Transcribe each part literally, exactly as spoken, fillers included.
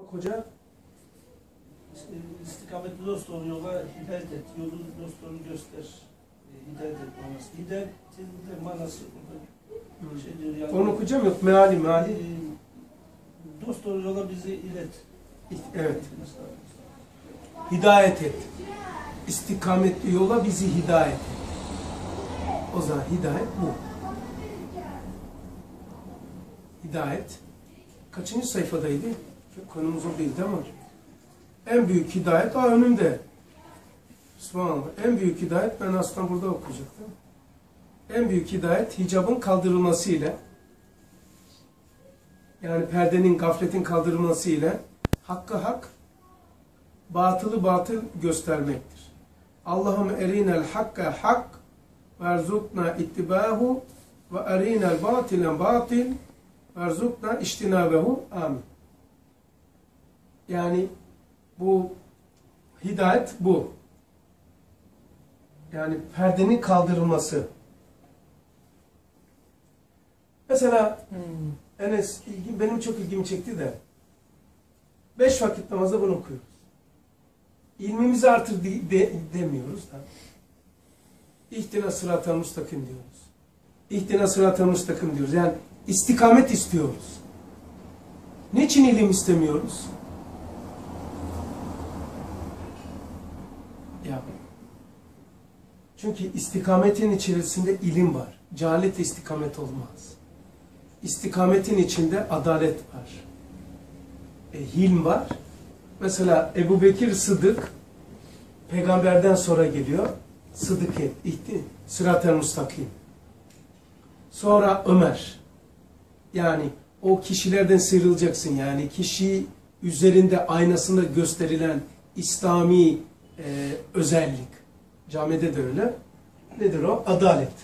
Hoca istikametli dost doğru yola hidayet et. Yolu dost doğru göster. Hidayet et manası. Hidayetin de manası şey diyor yani. Onu okuyacağım yok. Meali meali. Dost doğru yola bizi ilet. Evet. Hidayet et. İstikametli yola bizi hidayet et. O zaman hidayet bu. Hidayet. Kaçıncı sayfadaydı? Konumuz o değildi ama. En büyük hidayet, aa önümde. Subhanallah. En büyük hidayet, ben aslında burada okuyacaktım. En büyük hidayet, hicabın kaldırılmasıyla, yani perdenin, gafletin kaldırılmasıyla, hakkı hak, batılı batıl göstermektir. Allahümme erinel hakka hak, verzukna ittibahu, ve erinel batilen batil, verzukna iştinabehu. Amin. Yani bu hidayet bu. Yani perdenin kaldırılması. Mesela hmm. Enes ilgi, benim çok ilgimi çekti de beş vakit namazda bunu okuyoruz. İlmimizi artır de, de, demiyoruz da. İhtina sırat-ı müstakim diyoruz. İhtina sırat-ı müstakim diyoruz. Yani istikamet istiyoruz. Niçin ilim istemiyoruz? Ya. Çünkü istikametin içerisinde ilim var. Cehalet istikamet olmaz. İstikametin içinde adalet var. E, hilm var. Mesela Ebu Bekir Sıddık peygamberden sonra geliyor. Sıddık et. Sırat-ı müstakim. Sonra Ömer. Yani o kişilerden sıyrılacaksın. Yani kişi üzerinde aynasında gösterilen İslami e, özellik. Camide de öyle. Nedir o? Adalet.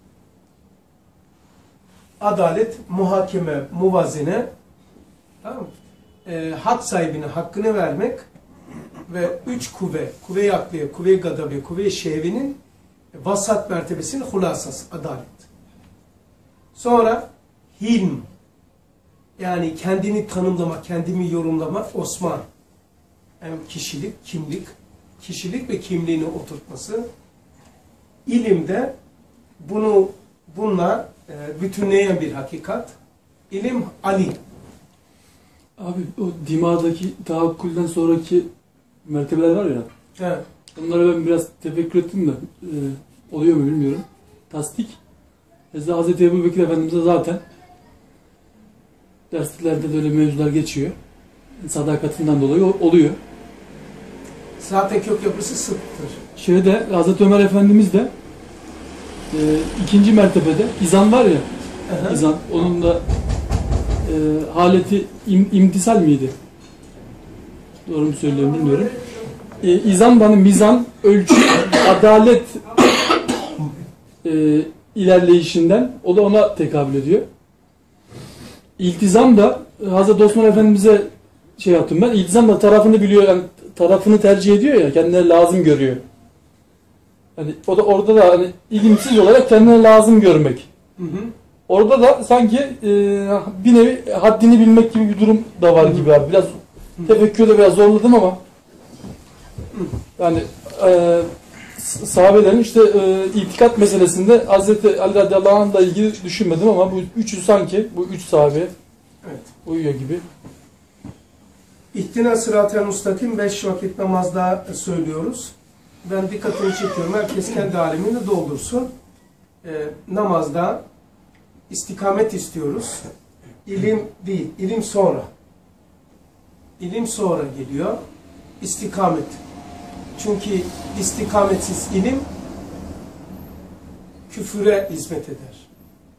Adalet, muhakeme, muvazene, tamam mı? E, hak sahibine hakkını vermek ve üç kuvve, kuvve-i akliye, kuvve-i gadabe, kuvve-i şehvenin vasat mertebesinin hulasası, adalet. Sonra hilm, yani kendini tanımlama, kendimi yorumlama, Osman. Yani kişilik, kimlik, kişilik ve kimliğini oturtması. İlimde bunu bununla e, bütünleyen bir hakikat. İlim Ali. Abi o dimadaki tahakkülden sonraki mertebeler var ya. Evet. Onlara ben biraz tefekkür ettim de e, oluyor mu bilmiyorum. Tasdik. Mesela Hazreti Ebu Bekir Efendimiz'e zaten derslerde de öyle mevzular geçiyor. Sadakatinden dolayı oluyor. Zaten kök yapısı sıktır. Şeyde Hazreti Ömer Efendimiz de e, ikinci mertebede izan var ya. Aha. İzan. Onun da e, haleti im, imtisal miydi? Doğru mu söylüyorum bilmiyorum. E, izan bana mizan, ölçü, adalet e, ilerleyişinden o da ona tekabül ediyor. İltizam da Hazreti Osman Efendimiz'e şey yaptım ben. İltizam da tarafını biliyor, yani tarafını tercih ediyor ya, kendine lazım görüyor. Hani o da orada da hani ilimsiz olarak kendine lazım görmek. Hı hı. Orada da sanki e, bir nevi haddini bilmek gibi bir durum da var gibi abi. Biraz tefekkürde biraz zorladım ama yani e, sahabelerin işte e, itikat meselesinde Hazreti Ali radıyallahu anh'la ilgili düşünmedim ama bu üçü sanki bu üç sahabe evet. Uyuyor gibi. İhtina sırat-ı müstakim beş vakit namazda söylüyoruz. Ben dikkatini çekiyorum. Herkes kendi alemini doldursun. Ee, namazda istikamet istiyoruz. İlim değil. İlim sonra. İlim sonra geliyor. İstikamet. Çünkü istikametsiz ilim küfüre hizmet eder.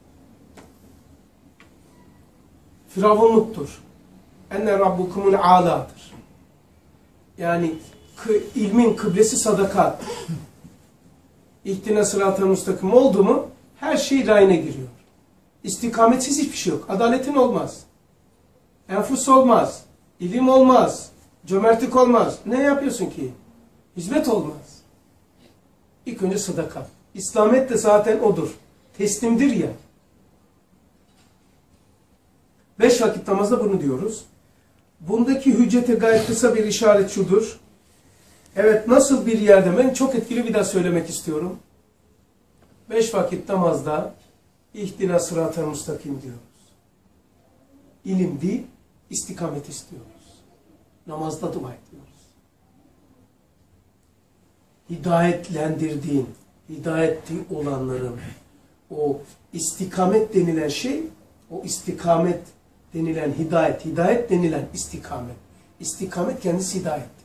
Firavunluktur. Enne rabbukumul âlâdır. Yani ilmin kıblesi sadakat. İhtina sırat-ı müstakim oldu mu her şey rayına giriyor. İstikametsiz hiçbir şey yok. Adaletin olmaz. Enfus olmaz. İlim olmaz. Cömertlik olmaz. Ne yapıyorsun ki? Hizmet olmaz. İlk önce sadakat. İslamet de zaten odur. Teslimdir ya. Beş vakit namazda bunu diyoruz. Bundaki hüccete gayet kısa bir işaret şudur. Evet, nasıl bir yerde, ben çok etkili bir daha söylemek istiyorum. Beş vakit namazda İhdina sırat-ı müstakim diyoruz. İlim değil, istikamet istiyoruz. Namazda dua ediyoruz. Hidayetlendirdiğin, hidayetli olanların o istikamet denilen şey, o istikamet denilen hidayet, hidayet denilen istikamet. İstikamet kendisi hidayettir.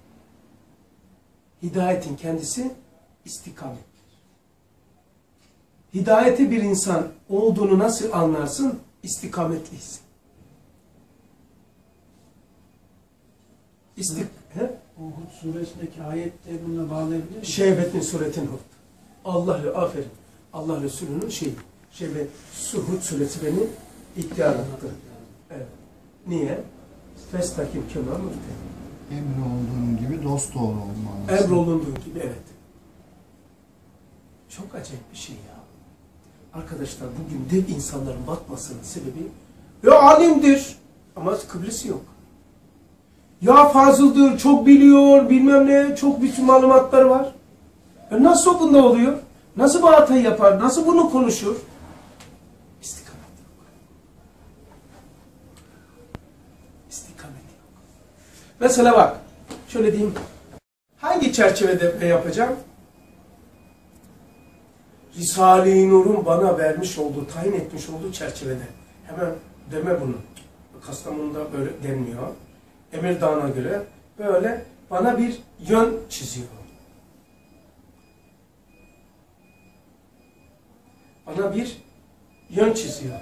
Hidayetin kendisi istikamettir. Hidayeti bir insan olduğunu nasıl anlarsın? İstikametliysin. İstik He? Hud suresindeki ayette bununla bağlayabilir miyiz? Şehvet'in suretin Hud. Allah, aferin. Allah Resulü'nün şeyi. Şehvet, Hud suresi beni ihtiyar etti. Evet. Niye? Festakim kema muhtem. Emri olduğun gibi dost doğru olmalısın. Emrolunduğu gibi, evet. Çok acayip bir şey ya. Arkadaşlar, bugün dev insanların batmasının sebebi, ya alimdir ama kıblesi yok. Ya fazıldır, çok biliyor, bilmem ne, çok bütün malumatları var. E nasıl bunda oluyor? Nasıl bu hatayı yapar? Nasıl bunu konuşur? İstikamet yok. İstikamet yok. Mesela bak, şöyle diyeyim. Hangi çerçevede yapacağım? Risale-i Nur'un bana vermiş olduğu, tayin etmiş olduğu çerçevede. Hemen deme bunu. Kastamonu'da böyle denmiyor. Emirdağ'a göre böyle bana bir yön çiziyor. Bana bir yön çiziyor.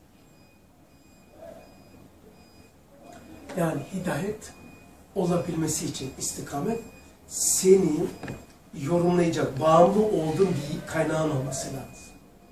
Yani hidayet olabilmesi için istikamet seni yorumlayacak, bağımlı olduğun bir kaynağın olması lazım.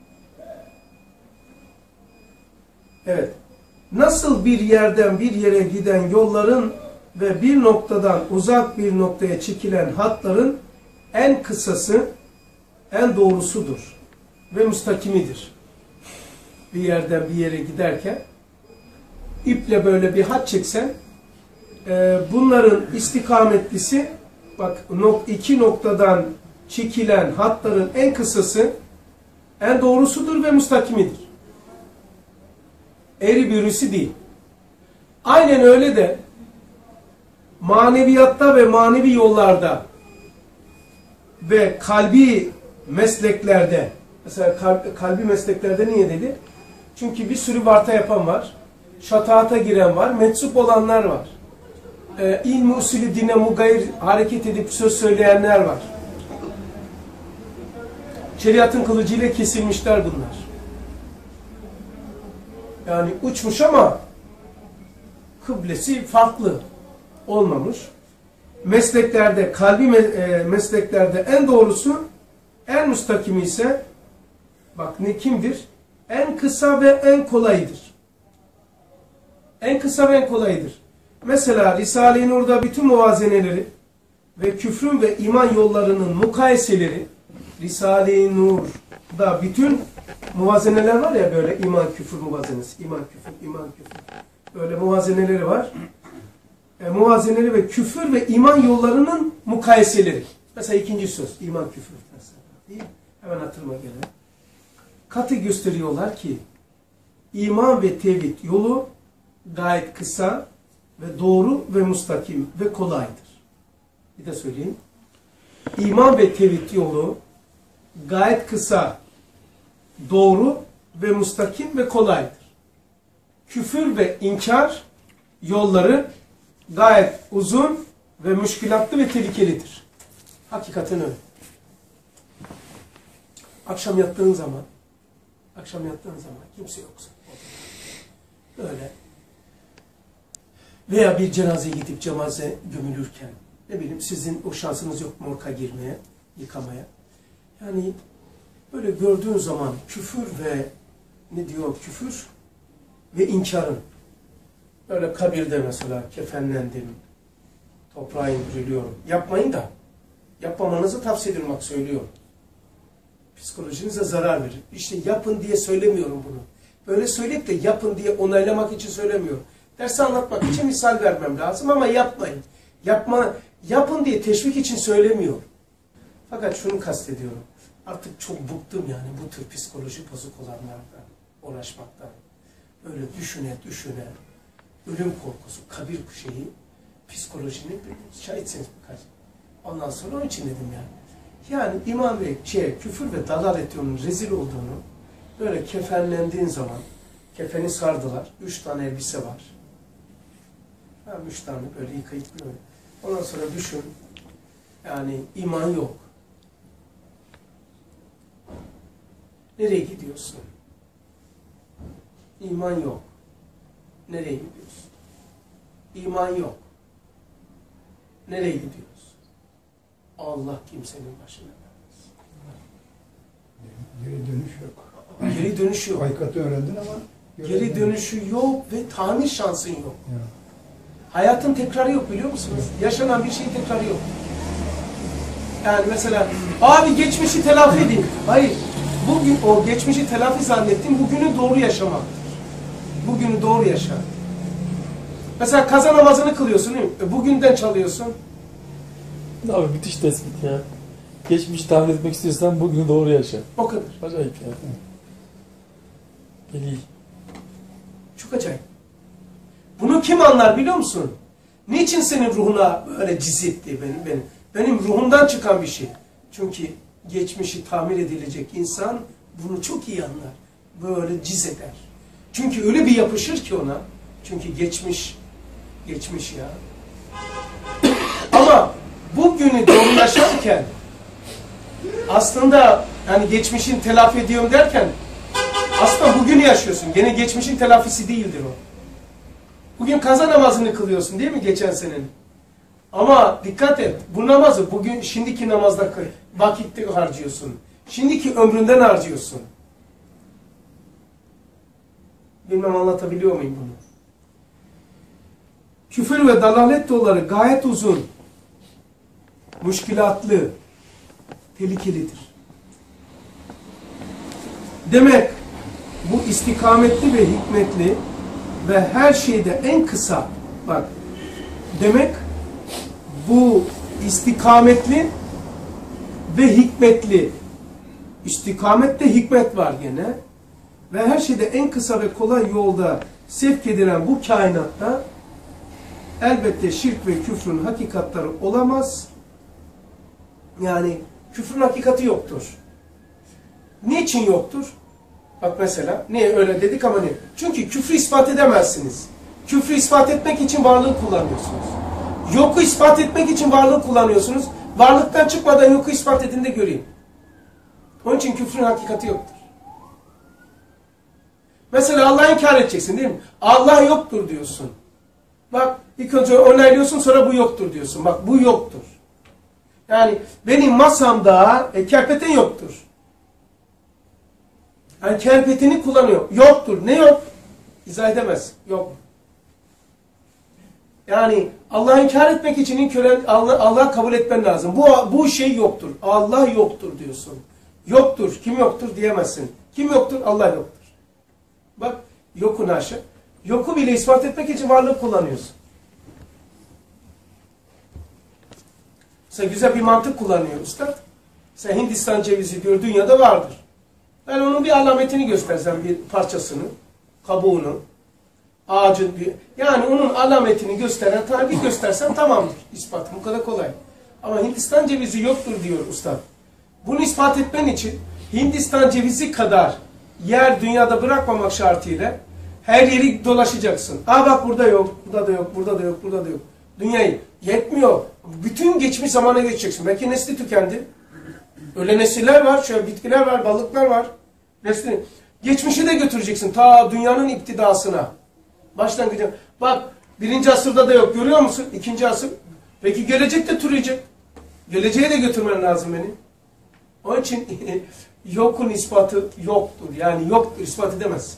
Evet. Nasıl bir yerden bir yere giden yolların ve bir noktadan uzak bir noktaya çekilen hatların en kısası, en doğrusudur ve müstakimidir. Bir yerden bir yere giderken iple böyle bir hat çeksen, e, bunların istikametlisi, bak iki noktadan çekilen hatların en kısası, en doğrusudur ve müstakimidir. Eğri büğrüsü değil. Aynen öyle de maneviyatta ve manevi yollarda ve kalbi mesleklerde, mesela kalbi, kalbi mesleklerde niye dedi? Çünkü bir sürü varta yapan var, şataata giren var, metsup olanlar var. Ee, İlmi usulü dine mugayir hareket edip söz söyleyenler var. Şeriatın kılıcıyla kesilmişler bunlar. Yani uçmuş ama kıblesi farklı olmamış. Mesleklerde, kalbi mesleklerde en doğrusu, en müstakimi ise, bak ne kimdir? En kısa ve en kolayıdır. En kısa ve en kolayıdır. Mesela Risale-i Nur'da bütün muvazeneleri ve küfrün ve iman yollarının mukayeseleri, Risale-i Nur'da bütün muvazeneler var ya, böyle iman küfür muvazenesi, iman küfür, iman küfür. Böyle muvazeneleri var. E, muvazeneleri ve küfür ve iman yollarının mukayeseleri. Mesela ikinci söz, iman küfür. Mesela, değil mi? Hemen hatırıma gelen. Katı gösteriyorlar ki iman ve tevhid yolu gayet kısa ve doğru ve müstakim ve kolaydır. Bir de söyleyeyim. İman ve tevhid yolu gayet kısa, doğru ve müstakim ve kolaydır. Küfür ve inkar yolları gayet uzun ve müşkülatlı ve tehlikelidir. Hakikaten öyle. Akşam yattığın zaman, akşam yattığın zaman kimse yoksa, böyle veya bir cenazeye gidip cenaze gömülürken, ne bileyim sizin o şansınız yok morga girmeye, yıkamaya. Yani böyle gördüğün zaman küfür ve ne diyor küfür ve inkarın, böyle kabirde mesela kefenlendim, toprağa indiriliyorum. Yapmayın da, yapmamanızı tavsiye ediyorum, bak söylüyorum. Psikolojinize zarar verir. İşte yapın diye söylemiyorum bunu. Böyle söyleyip de yapın diye onaylamak için söylemiyorum. Dersi anlatmak için misal vermem lazım ama yapmayın. Yapma, yapın diye teşvik için söylemiyorum. Fakat şunu kastediyorum. Artık çok bıktım yani bu tür psikoloji bozuk olanlardan uğraşmaktan. Böyle düşüne düşüne ölüm korkusu, kabir şeyi, psikolojinin şahitseniz birkaç. Ondan sonra onun için dedim yani. Yani iman ve şey, küfür ve dalalet yolunun rezil olduğunu böyle kefenlendiğin zaman, kefeni sardılar, üç tane elbise var. Ha, üç tane böyle yıkayıp böyle. Ondan sonra düşün, yani iman yok. Nereye gidiyorsun? İman yok. Nereye gidiyorsun? İman yok. Nereye gidiyoruz? Allah kimsenin başına vermez. Geri dönüş yok. Geri dönüş yok. Hakikati öğrendin ama Geri dönüşü yok ve tamir şansın yok. Ya. Hayatın tekrarı yok biliyor musunuz? Yaşanan bir şeyin tekrarı yok. Yani mesela abi geçmişi telafi edeyim. Hayır. Bugün o geçmişi telafi zannettim. Bugünü doğru yaşamaktır. Bugünü doğru yaşa. Mesela kaza namazını kılıyorsun değil mi? E, bugünden çalıyorsun. Abi müthiş tespit ya. Geçmişi tahmin etmek istiyorsan bugünü doğru yaşa. O kadar. Acayip ya. Deli. Çok acayip. Bunu kim anlar biliyor musun? Niçin senin ruhuna böyle cizetti benim, benim? Benim ruhumdan çıkan bir şey. Çünkü geçmişi tamir edilecek insan bunu çok iyi anlar. Böyle ciz eder. Çünkü öyle bir yapışır ki ona. Çünkü geçmiş, geçmiş ya. Ama bugünü doğru yaşarken aslında yani geçmişin telafi ediyorum derken aslında bugünü yaşıyorsun. Gene geçmişin telafisi değildir o. Bugün kaza namazını kılıyorsun değil mi geçen senenin? Ama dikkat et, bu namazı bugün şimdiki namazda vakitte harcıyorsun. Şimdiki ömründen harcıyorsun. Bilmem anlatabiliyor muyum bunu? Küfür ve dalalet yolları gayet uzun, müşkilatlı, tehlikelidir. Demek bu istikametli ve hikmetli ve her şeyde en kısa, bak, demek bu istikametli ve hikmetli, istikamette hikmet var gene ve her şeyde en kısa ve kolay yolda sevk edilen bu kainatta elbette şirk ve küfrün hakikatları olamaz. Yani küfrün hakikati yoktur. Niçin yoktur? Bak mesela, niye öyle dedik ama niye? Çünkü küfrü ispat edemezsiniz. Küfrü ispat etmek için varlığı kullanıyorsunuz. Yoku ispat etmek için varlığı kullanıyorsunuz. Varlıktan çıkmadan yoku ispat edin de göreyim. Onun için küfrün hakikati yoktur. Mesela Allah'ı inkar edeceksin değil mi? Allah yoktur diyorsun. Bak ilk önce onaylıyorsun sonra bu yoktur diyorsun. Bak bu yoktur. Yani benim masamda e, kerpeten yoktur. Yani kerpeteni kullanıyor. Yoktur. Ne yok? İzah edemez. Yok. Yani Allah'ı inkar etmek için inkar Allah, Allah kabul etmen lazım. Bu, bu şey yoktur. Allah yoktur diyorsun. Yoktur. Kim yoktur diyemezsin. Kim yoktur? Allah yoktur. Bak yokun aşı. Yoku bile ispat etmek için varlığı kullanıyorsun. Mesela güzel bir mantık kullanıyor üstad. Sen Hindistan cevizi diyor dünyada vardır. Ben onun bir alametini göstersem bir parçasını, kabuğunu, ağacın bir, yani onun alametini gösteren tarihi göstersen tamamdır. İspatı bu kadar kolay. Ama Hindistan cevizi yoktur diyor ustad. Bunu ispat etmen için Hindistan cevizi kadar yer dünyada bırakmamak şartıyla her yeri dolaşacaksın. Aa bak burada yok, burada da yok, burada da yok, burada da yok. Dünyayı yetmiyor. Bütün geçmiş zamana geçeceksin. Belki nesli tükendi. Öyle nesiller var, şöyle bitkiler var, balıklar var. Nesli. Geçmişi de götüreceksin ta dünyanın iptidasına. Başlangıcı. Bak birinci asırda da yok. Görüyor musun? İkinci asır. Peki gelecekte türeyecek. Geleceğe de götürmen lazım beni. Onun için yokun ispatı yoktur. Yani yoktur, ispat edemezsin.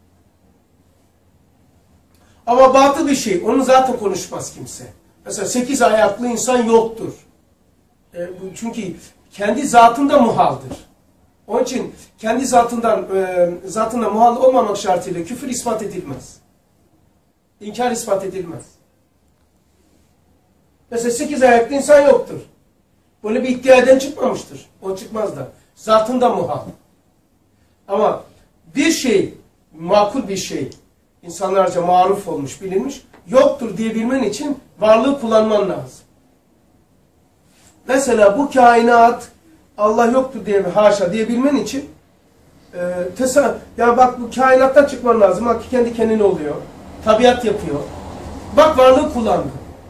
Ama batıl bir şey. Onu zaten konuşmaz kimse. Mesela sekiz ayaklı insan yoktur. E, çünkü kendi zatında muhaldır. Onun için kendi zatından e, zatında muhal olmamak şartıyla küfür ispat edilmez. İnkar ispat edilmez. Mesela sekiz ayaklı insan yoktur. Böyle bir iddia eden çıkmamıştır. O çıkmaz da. Zatında muhal. Ama bir şey, makul bir şey, insanlarca maruf olmuş, bilinmiş, yoktur diyebilmen için varlığı kullanman lazım. Mesela bu kainat Allah yoktur diye haşa diyebilmen için e, tesa ya bak bu kainattan çıkman lazım. Bak kendi kendine oluyor. Tabiat yapıyor. Bak varlığı kullandı.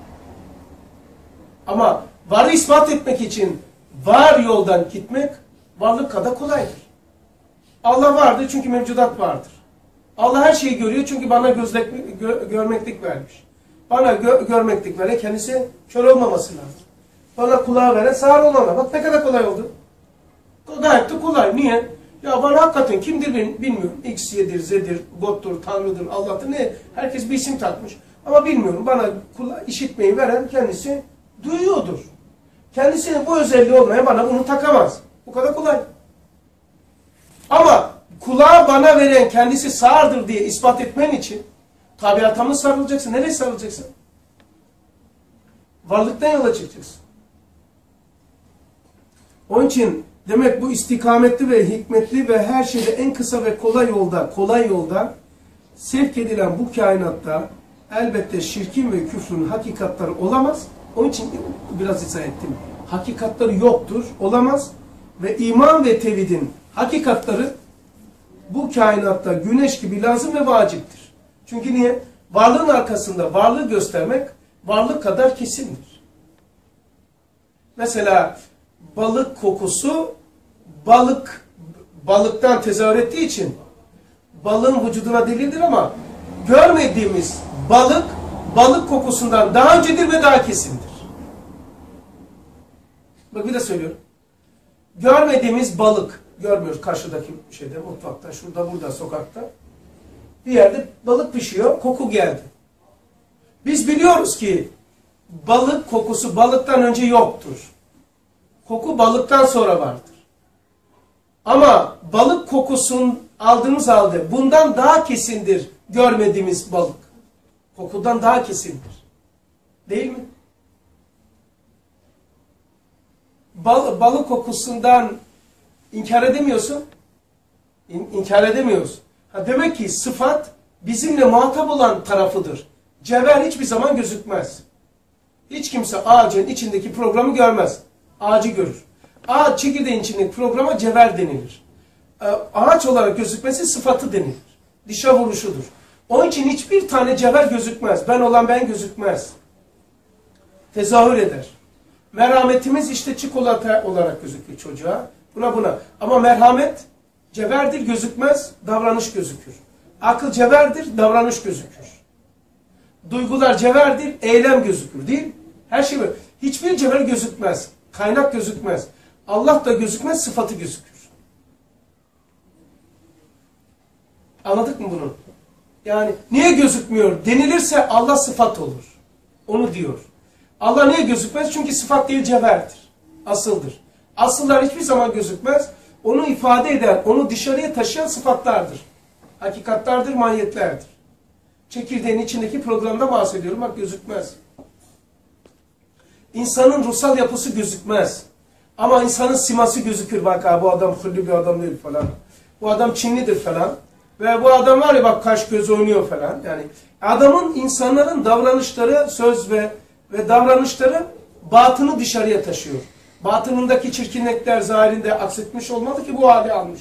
Ama varlığı ispat etmek için var yoldan gitmek varlık kadar kolaydır. Allah vardır çünkü mevcudat vardır. Allah her şeyi görüyor çünkü bana gözlek, gö, görmeklik vermiş. Bana gö, görmeklik veren kendisi kör olmaması lazım. Bana kulağı veren sağır olmama. Bak ne kadar kolay oldu. Gayet de kolay. Niye? Ya bana hakikaten kimdir bilmiyorum. X, Y'dir, Z'dir, God'dur, Tanrı'dır, Allah'tır. Ne? Herkes bir isim takmış. Ama bilmiyorum. Bana kulağı, işitmeyi veren kendisi duyuyordur. Kendisinin bu özelliği olmaya bana bunu takamaz. Bu kadar kolay. Ama kulağı bana veren kendisi sağırdır diye ispat etmen için tabiata mı sarılacaksın? Nereye sarılacaksın? Varlıktan yola çıkacaksın. Onun için demek bu istikametli ve hikmetli ve her şeyde en kısa ve kolay yolda, kolay yolda sevk edilen bu kainatta elbette şirkin ve küfrün hakikatları olamaz. Onun için biraz izah ettim. Hakikatları yoktur, olamaz. Ve iman ve tevhidin hakikatları bu kainatta güneş gibi lazım ve vaciptir. Çünkü niye? Varlığın arkasında varlığı göstermek varlık kadar kesindir. Mesela balık kokusu balık balıktan tezahür ettiği için balığın vücuduna delildir ama görmediğimiz balık balık kokusundan daha öncedir ve daha kesindir. Bak bir de söylüyorum. Görmediğimiz balık görmüyoruz karşıdaki şeyde, mutfakta, şurada, burada, sokakta. Bir yerde balık pişiyor, koku geldi. Biz biliyoruz ki balık kokusu balıktan önce yoktur. Koku balıktan sonra vardır. Ama balık kokusunu aldığımız halde bundan daha kesindir görmediğimiz balık. Kokudan daha kesindir. Değil mi? Bal, balık kokusundan inkar edemiyorsun. İn, inkar edemiyoruz. Ha demek ki sıfat bizimle muhatap olan tarafıdır. Cevher hiçbir zaman gözükmez. Hiç kimse ağacın içindeki programı görmez. Ağacı görür. Ağaç çekirdeğin içindeki programa cevher denilir. Ağaç olarak gözükmesi sıfatı denilir. Dışa vuruşudur. Onun için hiçbir tane cevher gözükmez. Ben olan ben gözükmez. Tezahür eder. Merhametimiz işte çikolata olarak gözükür çocuğa. Buna buna. Ama merhamet cevherdir, gözükmez, davranış gözükür. Akıl cevherdir, davranış gözükür. Duygular cevherdir, eylem gözükür değil. Her şey böyle. Hiçbir cevher gözükmez. Kaynak gözükmez. Allah da gözükmez, sıfatı gözükür. Anladık mı bunu? Yani niye gözükmüyor denilirse Allah sıfat olur. Onu diyor. Allah niye gözükmez? Çünkü sıfat değil cevherdir. Asıldır. Asıllar hiçbir zaman gözükmez. Onu ifade eden, onu dışarıya taşıyan sıfatlardır. Hakikatlardır, mahiyetlerdir. Çekirdeğin içindeki programda bahsediyorum. Bak gözükmez. İnsanın ruhsal yapısı gözükmez. Ama insanın siması gözükür. Bak ha, bu adam hırlı bir adam değil falan. Bu adam Çinlidir falan. Ve bu adam var ya bak kaş göz oynuyor falan. Yani adamın, insanların davranışları, söz ve ve davranışları batını dışarıya taşıyor. Batınındaki çirkinlikler zahirinde aksetmiş olmalı ki bu hali almış.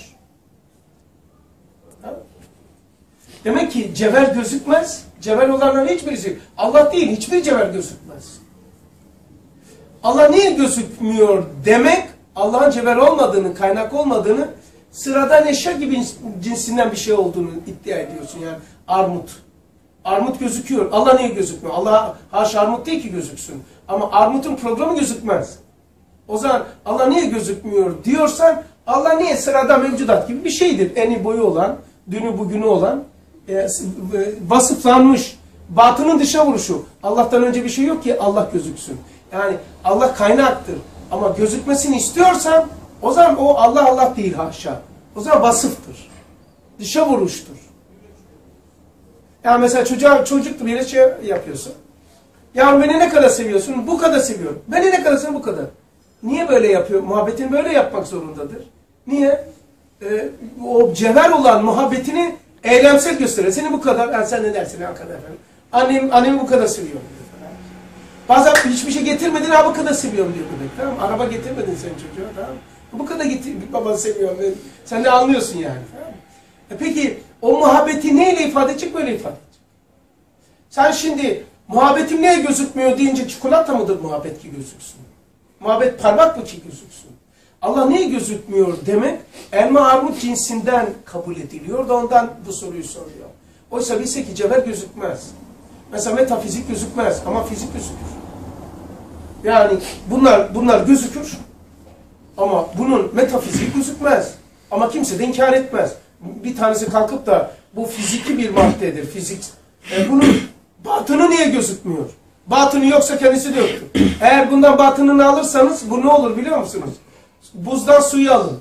Ha? Demek ki cevher gözükmez. Cevher olanların hiçbirisi. Allah değil, hiçbir cevher gözükmez. Allah niye gözükmüyor demek, Allah'ın cevher olmadığını, kaynak olmadığını, sıradan eşya gibi cinsinden bir şey olduğunu iddia ediyorsun yani. Armut. Armut gözüküyor. Allah niye gözükmüyor? Allah haşa armut değil ki gözüksün. Ama armutun programı gözükmez. O zaman Allah niye gözükmüyor diyorsan, Allah niye sıradan mevcudat gibi bir şeydir. Eni boyu olan, dünü bugünü olan, e, vasıflanmış, batının dışa vuruşu. Allah'tan önce bir şey yok ki Allah gözüksün. Yani Allah kaynaktır. Ama gözükmesini istiyorsan, o zaman o Allah Allah değil haşa. O zaman vasıftır. Dışa vuruştur. Yani mesela çocuğa çocuklu bir şey yapıyorsun. Ya beni ne kadar seviyorsun? Bu kadar seviyorum. Beni ne kadar seviyorsun? Bu kadar. Niye böyle yapıyor? Muhabbetini böyle yapmak zorundadır. Niye? Ee, o cevher olan muhabbetini eylemsel gösteriyor. Seni bu kadar, yani sen ne dersin ya kadar efendim? Annem, annemi bu kadar seviyorum diyor. Bazen hiçbir şey getirmedin, ha bu kadar seviyorum diyor bebek. Tamam mı? Araba getirmedin sen çocuğa, tamam mı? Bu kadar getir, babanı seviyorum. Sen de anlıyorsun yani. Tamam mı? E peki o muhabbeti neyle ifade edecek? Böyle ifade edecek. Sen şimdi muhabbetim neye gözükmüyor deyince çikolata mıdır muhabbet ki gözüksün? Muhabbet parmak mı ki gözüksün? Allah niye gözükmüyor demek elma armut cinsinden kabul ediliyor da ondan bu soruyu soruyor. Oysa bilse ki cevher gözükmez. Mesela metafizik gözükmez ama fizik gözükür. Yani bunlar bunlar gözükür ama bunun metafizik gözükmez. Ama kimse de inkar etmez. Bir tanesi kalkıp da bu fiziki bir maddedir. Fizik. E bunun batını niye gözükmüyor? Batını yoksa kendisi de yoktur. Eğer bundan batınını alırsanız bu ne olur biliyor musunuz? Buzdan suyu alın.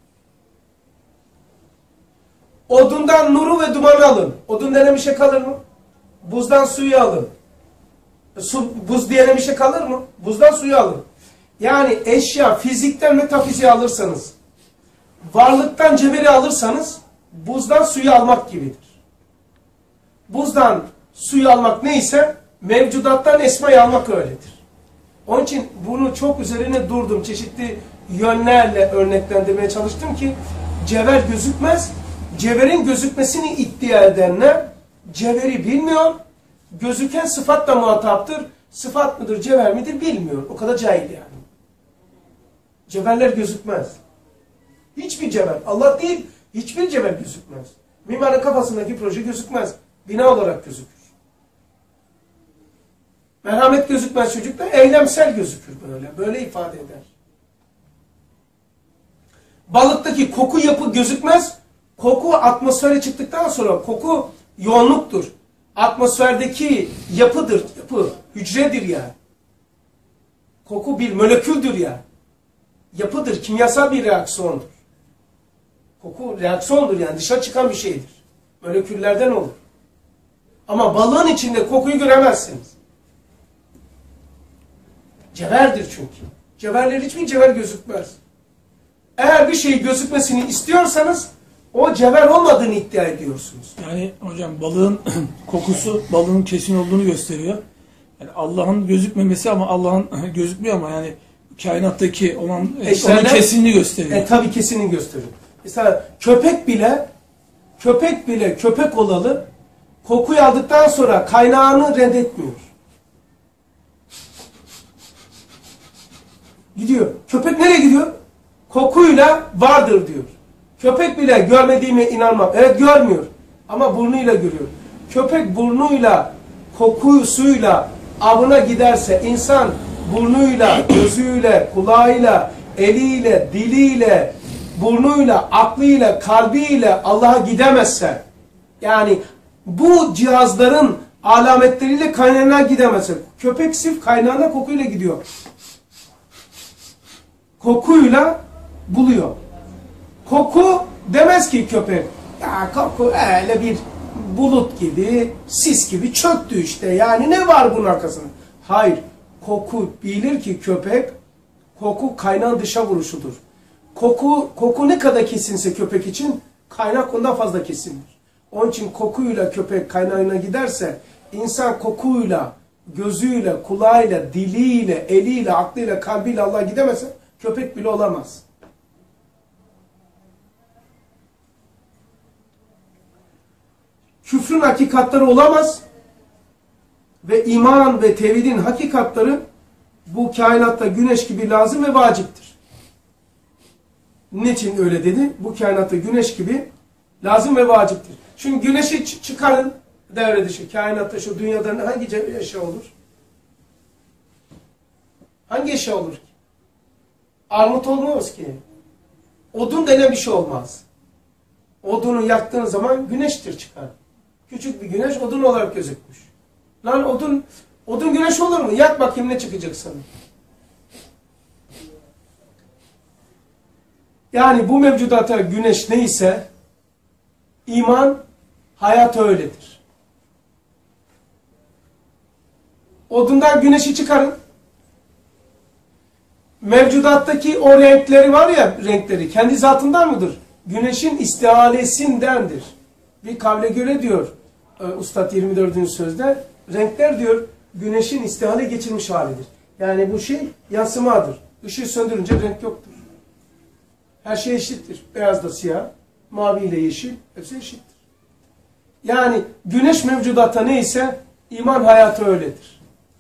Odundan nuru ve dumanı alın. Odun denen bir şey kalır mı? Buzdan suyu alın. Su, buz diyene bir şey kalır mı? Buzdan suyu alın. Yani eşya, fizikten metafiziği alırsanız, varlıktan cevheri alırsanız, buzdan suyu almak gibidir. Buzdan suyu almak neyse, mevcudattan esmayı almak öyledir. Onun için bunu çok üzerine durdum. Çeşitli yönlerle örneklendirmeye çalıştım ki, cevher gözükmez. Cevherin gözükmesini iddia edenler, cevheri bilmiyor. Gözüken sıfatla muhataptır. Sıfat mıdır, cevher midir bilmiyor. O kadar cahil yani. Cevherler gözükmez. Hiçbir cevher. Allah değil, hiçbir cevher gözükmez. Mimarın kafasındaki proje gözükmez. Bina olarak gözükür. Merhamet gözükmez çocukta, eylemsel gözükür böyle. Böyle ifade eder. Balıktaki koku yapı gözükmez. Koku atmosfere çıktıktan sonra koku yoğunluktur. Atmosferdeki yapıdır, yapı, hücredir yani. Koku bir moleküldür yani. Yapıdır, kimyasal bir reaksiyondur. Koku reaksiyondur yani, dışa çıkan bir şeydir. Moleküllerden olur. Ama balığın içinde kokuyu göremezsiniz. Cevherdir çünkü. Cevherler hiçbir cevher gözükmez. Eğer bir şeyi gözükmesini istiyorsanız, o cevher olmadığını iddia ediyorsunuz. Yani hocam balığın kokusu balığın kesin olduğunu gösteriyor. Yani Allah'ın gözükmemesi ama Allah'ın gözükmüyor ama yani kainattaki olan Eşlerler, onun kesinliği gösteriyor. E tabi kesinliği gösteriyor. Mesela köpek bile köpek bile köpek olalı kokuyu aldıktan sonra kaynağını reddetmiyor. Gidiyor. Köpek nereye gidiyor? Kokuyla vardır diyor. Köpek bile görmediğime inanmam. Evet görmüyor. Ama burnuyla görüyor. Köpek burnuyla, kokusuyla avına giderse insan burnuyla, gözüyle, kulağıyla, eliyle, diliyle, burnuyla, aklıyla, kalbiyle Allah'a gidemezse, yani bu cihazların alametleriyle kaynağına gidemezse, köpek sırf kaynağına kokuyla gidiyor. Kokuyla buluyor. Koku demez ki köpek, ya koku öyle bir bulut gibi, sis gibi çöktü işte, yani ne var bunun arkasında? Hayır, koku bilir ki köpek, koku kaynağın dışa vuruşudur. Koku, koku ne kadar kesinse köpek için, kaynak ondan fazla kesindir. Onun için kokuyla köpek kaynağına giderse, insan kokuyla, gözüyle, kulağıyla, diliyle, eliyle, aklıyla, kalbiyle Allah'a gidemezse, köpek bile olamaz. Küfrün hakikatleri olamaz ve iman ve tevhidin hakikatleri bu kainatta güneş gibi lazım ve vaciptir. Niçin öyle dedi? Bu kainatta güneş gibi lazım ve vaciptir. Çünkü güneşi çıkarın devre dışı. Kainatta şu dünyada hangi eşya olur? Hangi eşya olur ki? Armut olmaz ki. Odun denen bir şey olmaz. Odunu yaktığın zaman güneştir çıkar. Küçük bir güneş odun olarak gözükmüş. Lan odun, odun güneş olur mu? Yak bakayım ne çıkacak sana. Yani bu mevcudata güneş neyse, iman hayat öyledir. Odundan güneşi çıkarın. Mevcudattaki o renkleri var ya, renkleri kendi zatından mıdır? Güneşin istihalesindendir. Bir kavle göre diyor e, Ustad yirmi dördüncü sözde, renkler diyor güneşin istihale geçirmiş halidir. Yani bu şey yansımadır. Işığı söndürünce renk yoktur. Her şey eşittir. Beyaz da siyah, mavi ile yeşil hepsi eşittir. Yani güneş mevcudatta neyse iman hayatı öyledir.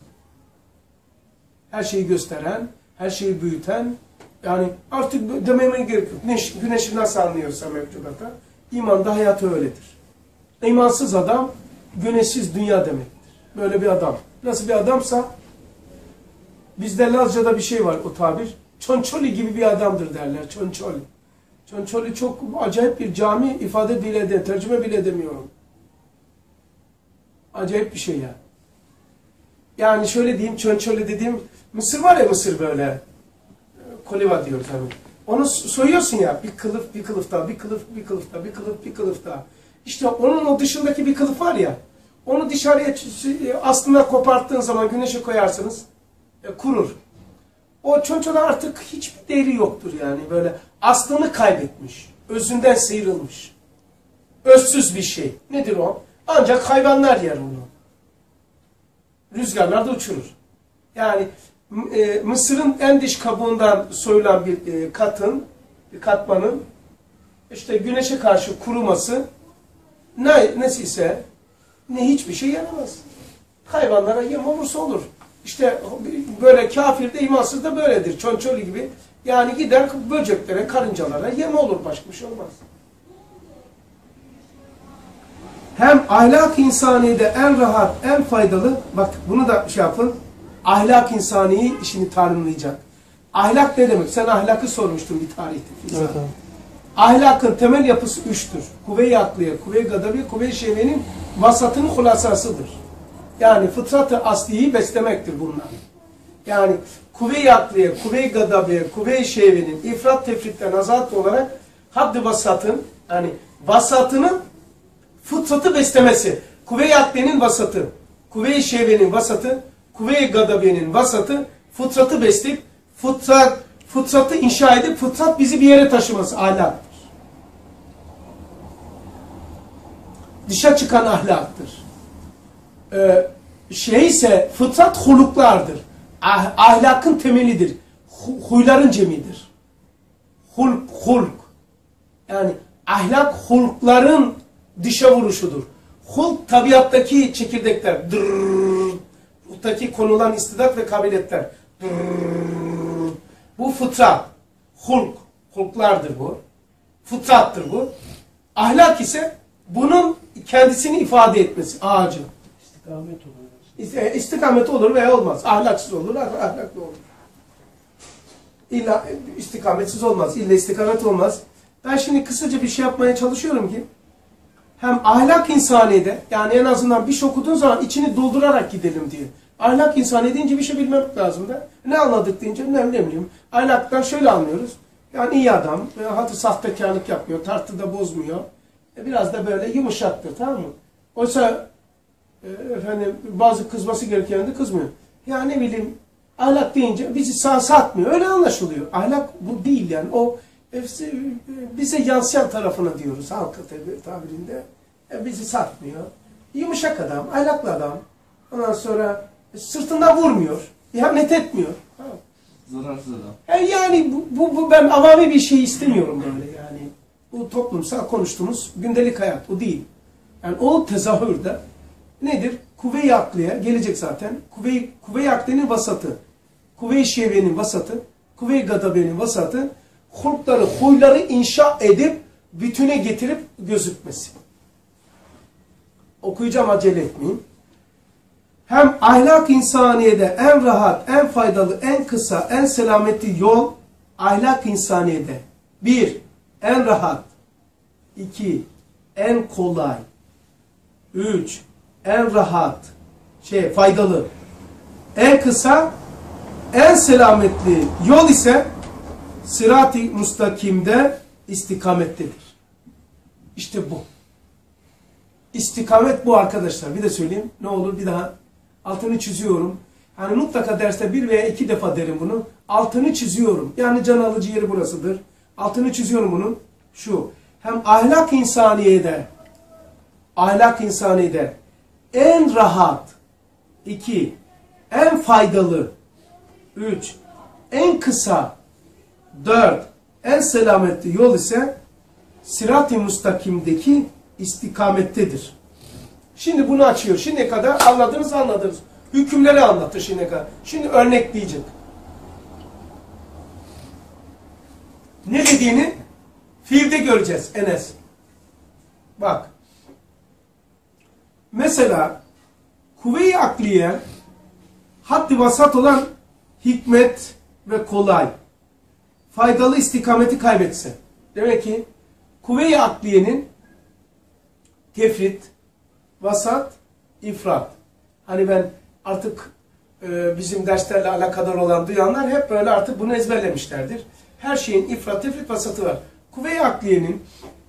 Her şeyi gösteren, her şeyi büyüten, yani artık dememe gerek yok. Güneş, güneşi nasıl anlıyorsa mevcudata, imanda hayatı öyledir. İmansız adam, güneşsiz dünya demektir. Böyle bir adam. Nasıl bir adamsa, bizde Lazca'da bir şey var o tabir. Çonçoli gibi bir adamdır derler. Çonçoli. Çonçoli çok acayip bir cami, ifade bile de, tercüme bile edemiyorum. Acayip bir şey ya. Yani şöyle diyeyim, Çonçoli dediğim, Mısır var ya, Mısır böyle. Koliva diyor tabii. Onu soyuyorsun ya, bir kılıf, bir kılıf daha, bir kılıf, bir kılıf daha, bir kılıf, bir kılıf daha. İşte onun o dışındaki bir kılıf var ya, onu dışarıya aslında koparttığın zaman güneşe koyarsınız, e, kurur. O çonçoda artık hiçbir değeri yoktur yani, böyle aslını kaybetmiş, özünden sıyrılmış. Özsüz bir şey. Nedir o? Ancak hayvanlar yer onu. Rüzgarlar da uçurur. Yani e, Mısır'ın en dış kabuğundan soyulan bir e, katın, bir katmanın işte güneşe karşı kuruması ne, nesiyse ne hiçbir şey yaramaz. Hayvanlara yem olursa olur. İşte böyle kafir de imansız da böyledir. Çonçoli gibi. Yani gider böceklere, karıncalara yem olur. Başka bir şey olmaz. Hem ahlak insaniyede en rahat, en faydalı, bak bunu da şey yapın, ahlak insaniyi işini tanımlayacak. Ahlak ne demek? Sen ahlakı sormuştun bir tarihte. Evet abi. Ahlakın temel yapısı üçtür. Kuvve-i akliye, kuvve-i gadabi, kuvve-i şehvenin vasatının hulasasıdır. Yani fıtrat-ı asliyi beslemektir bunlar. Yani kuvve-i akliye, kuvve-i gadabi, kuvve-i şehvenin ifrat tefritten azat olarak hadd-ı vasatın, yani vasatının fıtratı beslemesi. Kuvve-i akliyenin vasatı, kuvve-i şehvenin vasatı, kuvve-i gadabiyenin vasatı, fıtratı besleyip, fıtrat, fıtratı inşa edip, fıtrat bizi bir yere taşıması ahlaktır. Dışa çıkan ahlaktır. Ee, şey ise fıtrat huluklardır. Ah, ahlakın temelidir. Huyların cemidir. Hulk, hulk. Yani ahlak hulkların dışa vuruşudur. Hulk tabiattaki çekirdekler. Dırrrr. Ruhtaki konulan istidat ve kabiliyetler. Dırrrr. Bu fıtrat. Hulk. Hulklardır bu. Fıtrattır bu. Ahlak ise bunun kendisini ifade etmesi. Ağacı. İstikamet olur. İstikamet olur veya olmaz. Ahlaksız olur, ahlaklı olur. İlla istikametsiz olmaz. İlla istikamet olmaz. Ben şimdi kısaca bir şey yapmaya çalışıyorum ki hem ahlak insaniyede, yani en azından bir şey okuduğun zaman içini doldurarak gidelim diye. Ahlak insaniye deyince bir şey bilmek lazım da. Ne anladık deyince ne, ne bileyim. Ahlaktan şöyle anlıyoruz. Yani iyi adam, hadi sahtekarlık yapmıyor, tartıda bozmuyor. Biraz da böyle yumuşaktır, tamam mı? Oysa e, efendim bazı kızması gereken de kızmıyor. Ya ne bileyim, ahlak deyince bizi sağ satmıyor. Öyle anlaşılıyor. Ahlak bu değil yani. O bize yansıyan tarafına diyoruz halk tabirinde. E, bizi satmıyor. Yumuşak adam, ahlaklı adam. Ondan sonra sırtından vurmuyor. İhanet etmiyor. Tamam. Zararsız adam. E, yani bu, bu, bu ben avami bir şey istemiyorum böyle yani. Bu toplumsal konuştuğumuz gündelik hayat. O değil. Yani o tezahürde nedir? Kuvve-i akliye gelecek zaten. Kuvve-i kuvve akliyenin vasatı. Kuvve-i şehvenin vasatı. Kuvve-i gadabenin vasatı. Hulkları, huyları inşa edip bütüne getirip gözükmesi. Okuyacağım, acele etmeyeyim. Hem ahlak insaniyede en rahat, en faydalı, en kısa, en selametli yol ahlak insaniyede. Bir, en rahat. İki, en kolay. Üç, en rahat, şey faydalı. En kısa, en selametli yol ise sırat-ı müstakimde istikamettedir. İşte bu. İstikamet bu arkadaşlar. Bir de söyleyeyim. Ne olur bir daha. Altını çiziyorum. Hani mutlaka derste bir veya iki defa derim bunu. Altını çiziyorum. Yani can alıcı yeri burasıdır. Altını çiziyorum bunun. Şu. Hem ahlak insaniyede ahlak insaniyede en rahat, iki, en faydalı, üç, en kısa, dört, en selametli yol ise Sırat-ı Müstakim'deki istikamettedir. Şimdi bunu açıyor. Şimdiye kadar anladınız anladınız. Hükümleri anlattı şimdiye kadar. Şimdi örnekleyecek. Ne dediğini fiilde göreceğiz Enes. Bak. Mesela kuvve-i akliye haddi vasat olan hikmet ve kolay, faydalı istikameti kaybetse. Demek ki kuvve-i akliyenin tefrit, vasat, ifrat. Hani ben artık e, bizim derslerle alakadar olan duyanlar hep böyle artık bunu ezberlemişlerdir. Her şeyin ifrat, tefrit, vasatı var. Kuvve-i akliyenin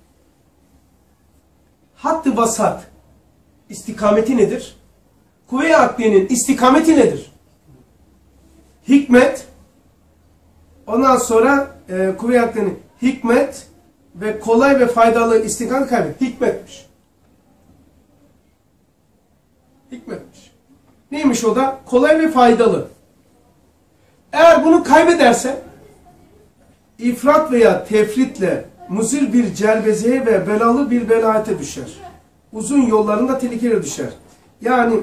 haddi vasat istikameti nedir? Kuvve-i akliyenin istikameti nedir? Hikmet, ondan sonra e, kuvve-i akliyenin hikmet ve kolay ve faydalı istikamet kaybet. Hikmetmiş. Hikmetmiş. Neymiş o da? Kolay ve faydalı. Eğer bunu kaybederse ifrat veya tefritle muzir bir celbezeye ve belalı bir belayete düşer. Uzun yollarında tehlikeye düşer. Yani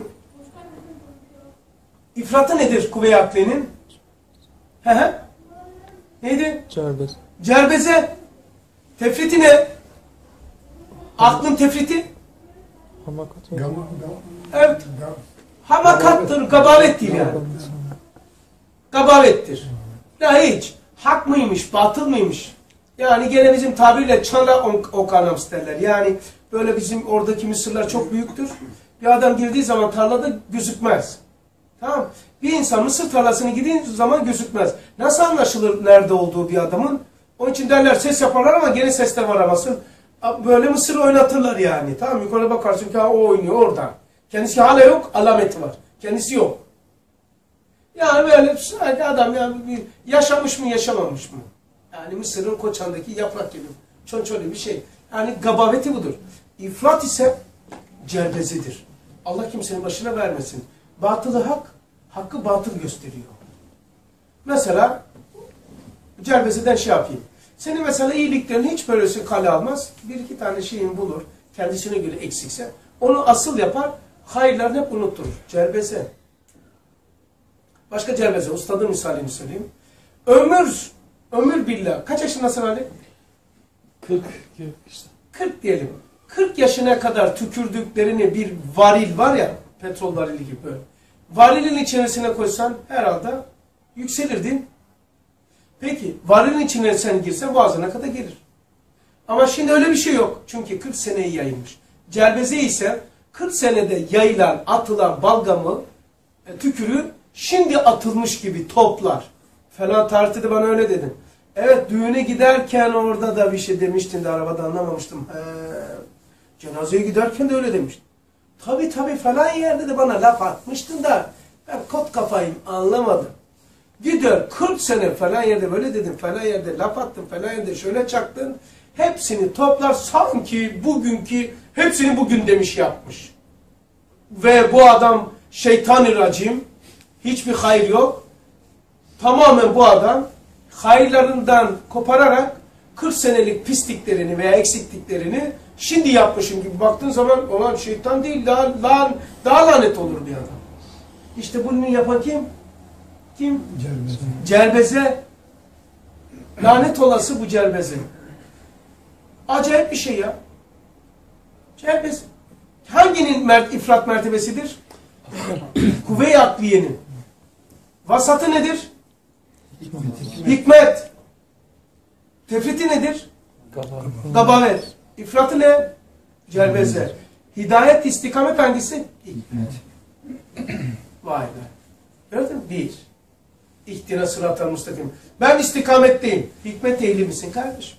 ifratı nedir kuvve-i akliyenin? He he. Neydi? Cerbez. Cerbeze. Tefriti ne? Aklın tefriti? Hamakat. Evet. Hamakattır, gabavettir yani. Gabavettir. Ya hiç. Hak mıymış, batıl mıymış? Yani gene bizim tabirle çana okanams derler. Yani böyle bizim oradaki mısırlar çok büyüktür. Bir adam girdiği zaman tarlada gözükmez. Tamam. Bir insan mısır tarlasına girdiği zaman gözükmez. Nasıl anlaşılır nerede olduğu bir adamın? Onun için derler ses yaparlar ama gene sesler varamasın. Böyle mısır oynatırlar yani. Tamam, yukarı bakarsın ki o oynuyor orada. Kendisi hala yok, alameti var. Kendisi yok. Yani böyle sanki adam ya yaşamış mı yaşamamış mı? Yani mısırın koçandaki yaprak gibi. Çonçoli bir şey. Yani gabaveti budur. İfrat ise cerbezidir. Allah kimsenin başına vermesin. Batılı hak, hakkı batıl gösteriyor. Mesela cerbezeden şey yapayım. Senin mesela iyiliklerin hiç böylesi kale almaz. Bir iki tane şeyin bulur. Kendisine göre eksikse. Onu asıl yapar. Hayırlarını hep unutturur. Cerbeze. Başka cerbeze. Ustadın misalini söyleyeyim. Ömür. Ömür billah. Kaç yaşındasın Ali? kırk işte. kırk diyelim. kırk yaşına kadar tükürdüklerini bir varil var ya. Petrol varili gibi böyle. Varilin içerisine koysan herhalde yükselirdin. Peki varilin içine sen girsen boğazına kadar gelir. Ama şimdi öyle bir şey yok. Çünkü kırk seneyi yayılmış. Cerbeze ise kırk senede yayılan, atılan balgamı, e, tükürü şimdi atılmış gibi toplar. Falan tarihte de bana öyle dedin. Evet, düğüne giderken orada da bir şey demiştin de arabada anlamamıştım. He, cenazeye giderken de öyle demiştin. Tabii tabii falan yerde de bana laf atmıştın da ben kot kafayım anlamadım. Gider kırk sene falan yerde böyle dedim, falan yerde laf attın, falan yerde şöyle çaktın. Hepsini toplar sanki bugünkü hepsini bugün demiş yapmış. Ve bu adam şeytan-ı racim, hiçbir hayır yok. Tamamen bu adam hayırlarından kopararak kırk senelik pisliklerini veya eksikliklerini şimdi yapmışım gibi baktığın zaman olan şeytan değil, daha, daha, daha lanet olur bir adam. İşte bunu yapan kim? Kim? Cerbeze. Cerbeze. Lanet olası bu cerbeze. Acayip bir şey ya. Cerbeze. Hanginin mert, ifrat mertebesidir? Kuvve-i akliyenin. Vasatı nedir? Hikmet. Hikmet. Tefriti nedir? Gabavet. İfratı ne? Cerbeze. Hidayet, istikamet hangisi? Hikmet. Vay be. Gördün mü? Bir. İhtina sırat-ı müstakim. Ben istikametteyim. Hikmet ehli misin kardeşim?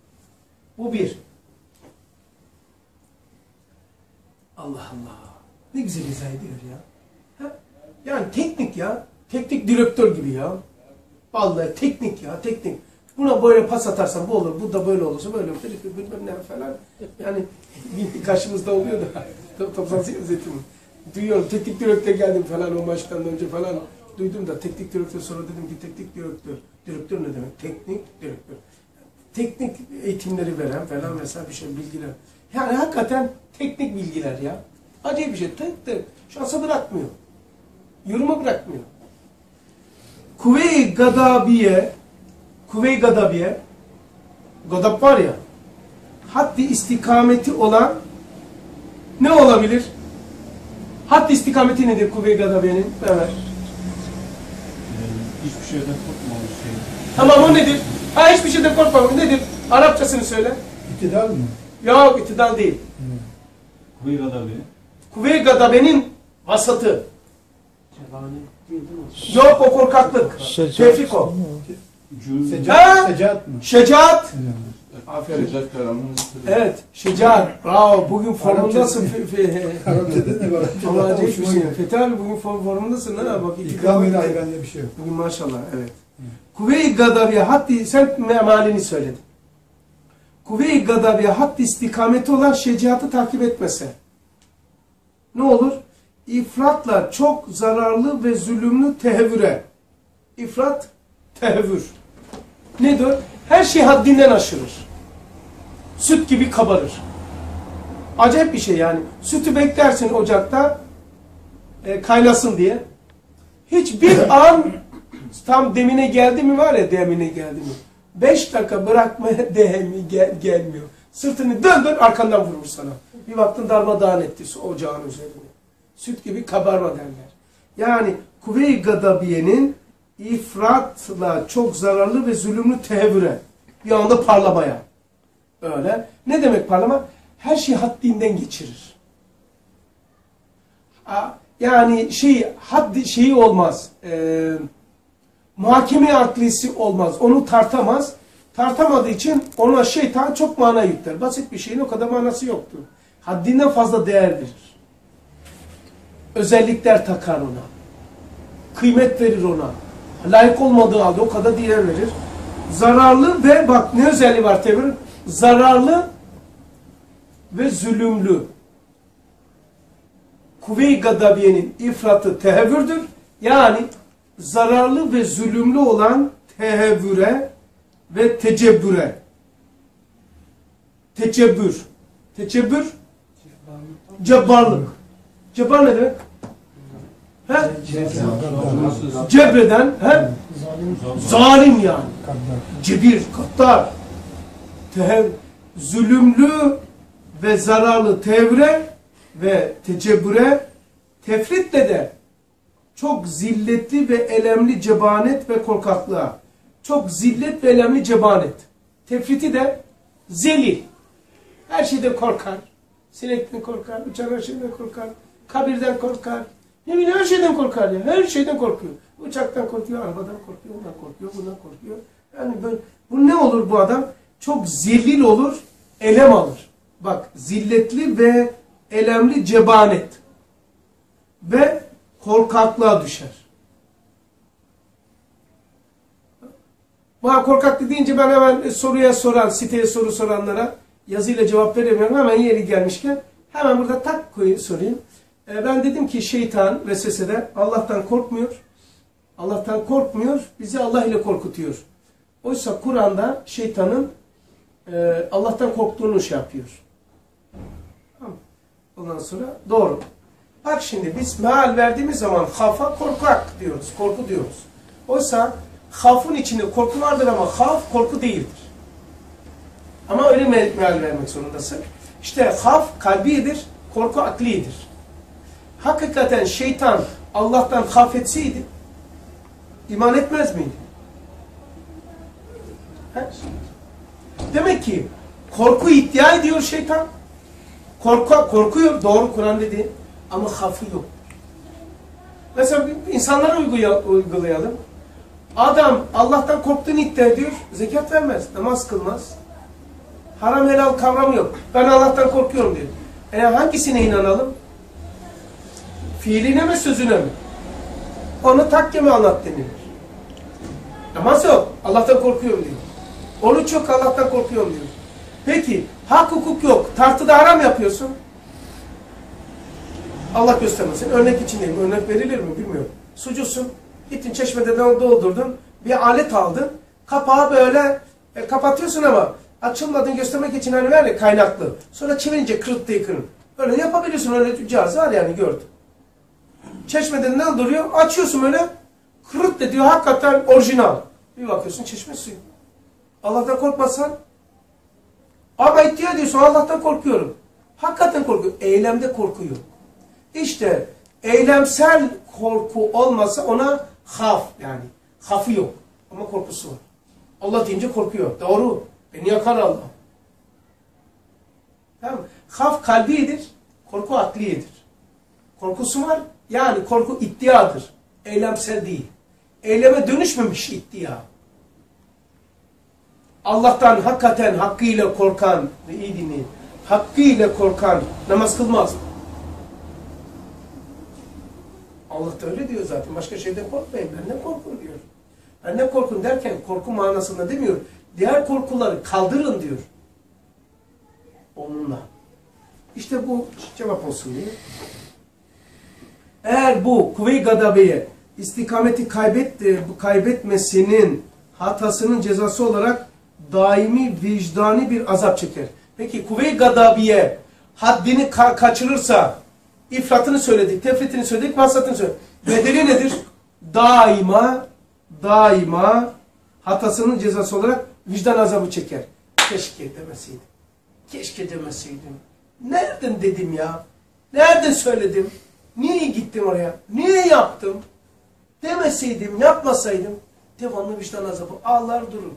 Bu bir. Allah Allah. Ne güzel izah ediyor ya. Ha? Yani teknik ya. Teknik direktör gibi ya. Vallahi teknik ya, teknik. Buna böyle pas atarsan bu olur, bu da böyle olursa böyle olur, bilmem ne falan. Yani karşımızda oluyor da, toplantı özetimi. Duyuyorum, teknik direktör geldim falan o maçtan önce falan. Duydum da teknik direktör, sonra dedim ki teknik direktör. Direktör ne demek? Teknik direktör. Teknik eğitimleri veren falan mesela bir şey, bilgiler. Yani hakikaten teknik bilgiler ya. Acayip bir şey. Tek tek. Şansa bırakmıyor. Yoruma bırakmıyor. Kuvve-i Gadabiye, Kuvve-i Gadabiye, Gadab var ya, haddi istikameti olan ne olabilir? Haddi istikameti nedir Kuvve-i Gadabiye'nin? Evet. Hiçbir şeyden korkmamış şey. Tamam, o nedir? Ha, hiçbir şeyden korkmamak nedir? Arapçasını söyle. İktidar mı? Yok, iktidal değil. Kuvve-i Gadabi. Kuvve-i Gadabe'nin vasatı. Cevani değil mi? Yok, o korkaklık. Tevfik o. Secat, secat mı? Şecaat. Aferin. Secat Evet, şecaat. Bravo, bugün formundasın. Arapçada ne var? Ama acayip bir şey. Fethi abi bugün form formundasın ha. Bak, İkram ile hayvanda bir şey yok. bugün maşallah, evet. Kuvve-i Gadabiye haddi, sen memalini söyledin. Kuvve-i Gadabiye haddi istikameti olan şecaatı takip etmese ne olur? İfratla çok zararlı ve zulümlü tehevvüre. İfrat, tehevvür. Nedir? Her şey haddinden aşırır. Süt gibi kabarır. Acayip bir şey yani. Sütü beklersin ocakta e, kaynasın diye. Hiçbir an tam demine geldi mi var ya, demine geldi mi? Beş dakika bırakmaya değer mi? Gel, gelmiyor. Sırtını dön dön arkandan vurur sana. Bir baktın darmadağın etti ocağın üzerine. Süt gibi kabarma derler. Yani Kuvve-i Gadabiye'nin ifratla çok zararlı ve zulümlü tehevvüre, bir anda parlamaya. Öyle. Ne demek parlama? Her şey haddinden geçirir. Yani şey, haddi şeyi olmaz. E, muhakeme aklisi olmaz. Onu tartamaz. Tartamadığı için ona şeytan çok mana yükler. Basit bir şeyin o kadar manası yoktur. Haddinden fazla değer verir. Özellikler takar ona. Kıymet verir ona. Layık olmadığı halde o kadar değer verir. Zararlı ve bak ne özelliği var tevhid? Zararlı ve zulümlü. Kuvve-i Gadabiye'nin ifratı tehevvürdür. Yani zararlı ve zulümlü olan tehevvüre ve tecebbüre. Tecebbür. Tecebbür. Cebbarlık. Cebbar ne demek? He? Cebreden, he? Zalim yani. Cebir, kattar. Tehev, zulümlü ve zararlı tevre ve tecebbüre, tefritle de çok zilletli ve elemli cebanet ve korkaklığa. Çok zillet ve elemli cebanet. Tefriti de zelil. Her şeyden korkar. Sinekten korkar, uçan her şeyden korkar. Kabirden korkar. Ne bileyim her şeyden korkar ya. Her şeyden korkuyor. Uçaktan korkuyor, arabadan korkuyor, ondan korkuyor, bundan korkuyor. Yani böyle, bu ne olur bu adam? Çok zelil olur, elem alır. Bak, zilletli ve elemli cebanet. Ve korkaklığa düşer. Bana korkaklı deyince ben hemen soruya soran, siteye soru soranlara yazıyla cevap veremiyorum. Hemen yeri gelmişken hemen burada tak koyayım, sorayım. E, ben dedim ki şeytan vesvesede Allah'tan korkmuyor. Allah'tan korkmuyor, bizi Allah ile korkutuyor. Oysa Kur'an'da şeytanın e, Allah'tan korktuğunu şey yapıyor. Tamam. Ondan sonra doğru. Bak şimdi biz meal verdiğimiz zaman hafa korkak diyoruz, korku diyoruz. Oysa hafın içinde korku vardır ama haf korku değildir. Ama öyle meal vermek zorundasın. İşte haf kalbidir, korku aklidir. Hakikaten şeytan Allah'tan haf etseydi iman etmez miydi? He? Demek ki korku iddia ediyor şeytan. Korku, korkuyor, doğru Kur'an dedi. Ama hafı yok. Mesela insanlara uygulayalım. Adam Allah'tan korktuğunu iddia ediyor, zekat vermez, namaz kılmaz. Haram helal kavramı yok. Ben Allah'tan korkuyorum diyor. E hangisine inanalım? Fiiline mi sözüne mi? Onu takkeme anlat denilir. Namaz yok. Allah'tan korkuyorum diyor. Oruç yok. Allah'tan korkuyorum diyor. Peki hak hukuk yok. Tartıda haram yapıyorsun. Allah göstermesin. Örnek için değil mi? Örnek verilir mi bilmiyorum. Sucusun. Gittin çeşmede doldurdun. Bir alet aldın. Kapağı böyle e, kapatıyorsun ama açılmadığını göstermek için hani ver ya kaynaklı. Sonra çevirince kırıttı yıkın. Öyle yapabilirsin. Öyle cihaz var yani gördüm. Çeşmeden ne duruyor? Açıyorsun öyle. Kırıt de diyor hakikaten orijinal. Bir bakıyorsun çeşme suyu. Allah'tan korkmazsan ama iddia ediyorsun Allah'tan korkuyorum. Hakikaten korkuyor. Eylemde korku yok. İşte eylemsel korku olmasa ona haf yani. Hafı yok. Ama korkusu var. Allah deyince korkuyor. Doğru. Beni yakar Allah. Tamam mı? Haf kalbidir. Korku akliyedir. Korkusu var. Yani korku iddiadır. Eylemsel değil. Eyleme dönüşmemiş iddia. Allah'tan hakikaten hakkıyla korkan ve iyi dinleyin. Hakkıyla korkan namaz kılmaz. Allah da öyle diyor zaten. Başka şeyden korkmayın. Benden korkun diyor. Benden korkun derken korku manasında demiyor. Diğer korkuları kaldırın diyor. Onunla. İşte bu cevap olsun diye. Eğer bu kuvve-i gadabeye istikameti kaybetti, kaybetmesinin hatasının cezası olarak daimi vicdani bir azap çeker. Peki kuvve-i gadabiye haddini ka kaçırırsa ifratını söyledik, tefritini söyledik, vasatını söyledik. Bedeli nedir? Daima daima hatasının cezası olarak vicdan azabı çeker. Keşke demeseydim. Keşke demeseydim. Nereden dedim ya? Nereden söyledim? Niye gittim oraya? Niye yaptım? Demeseydim, yapmasaydım devamlı vicdan azabı ağlar durur.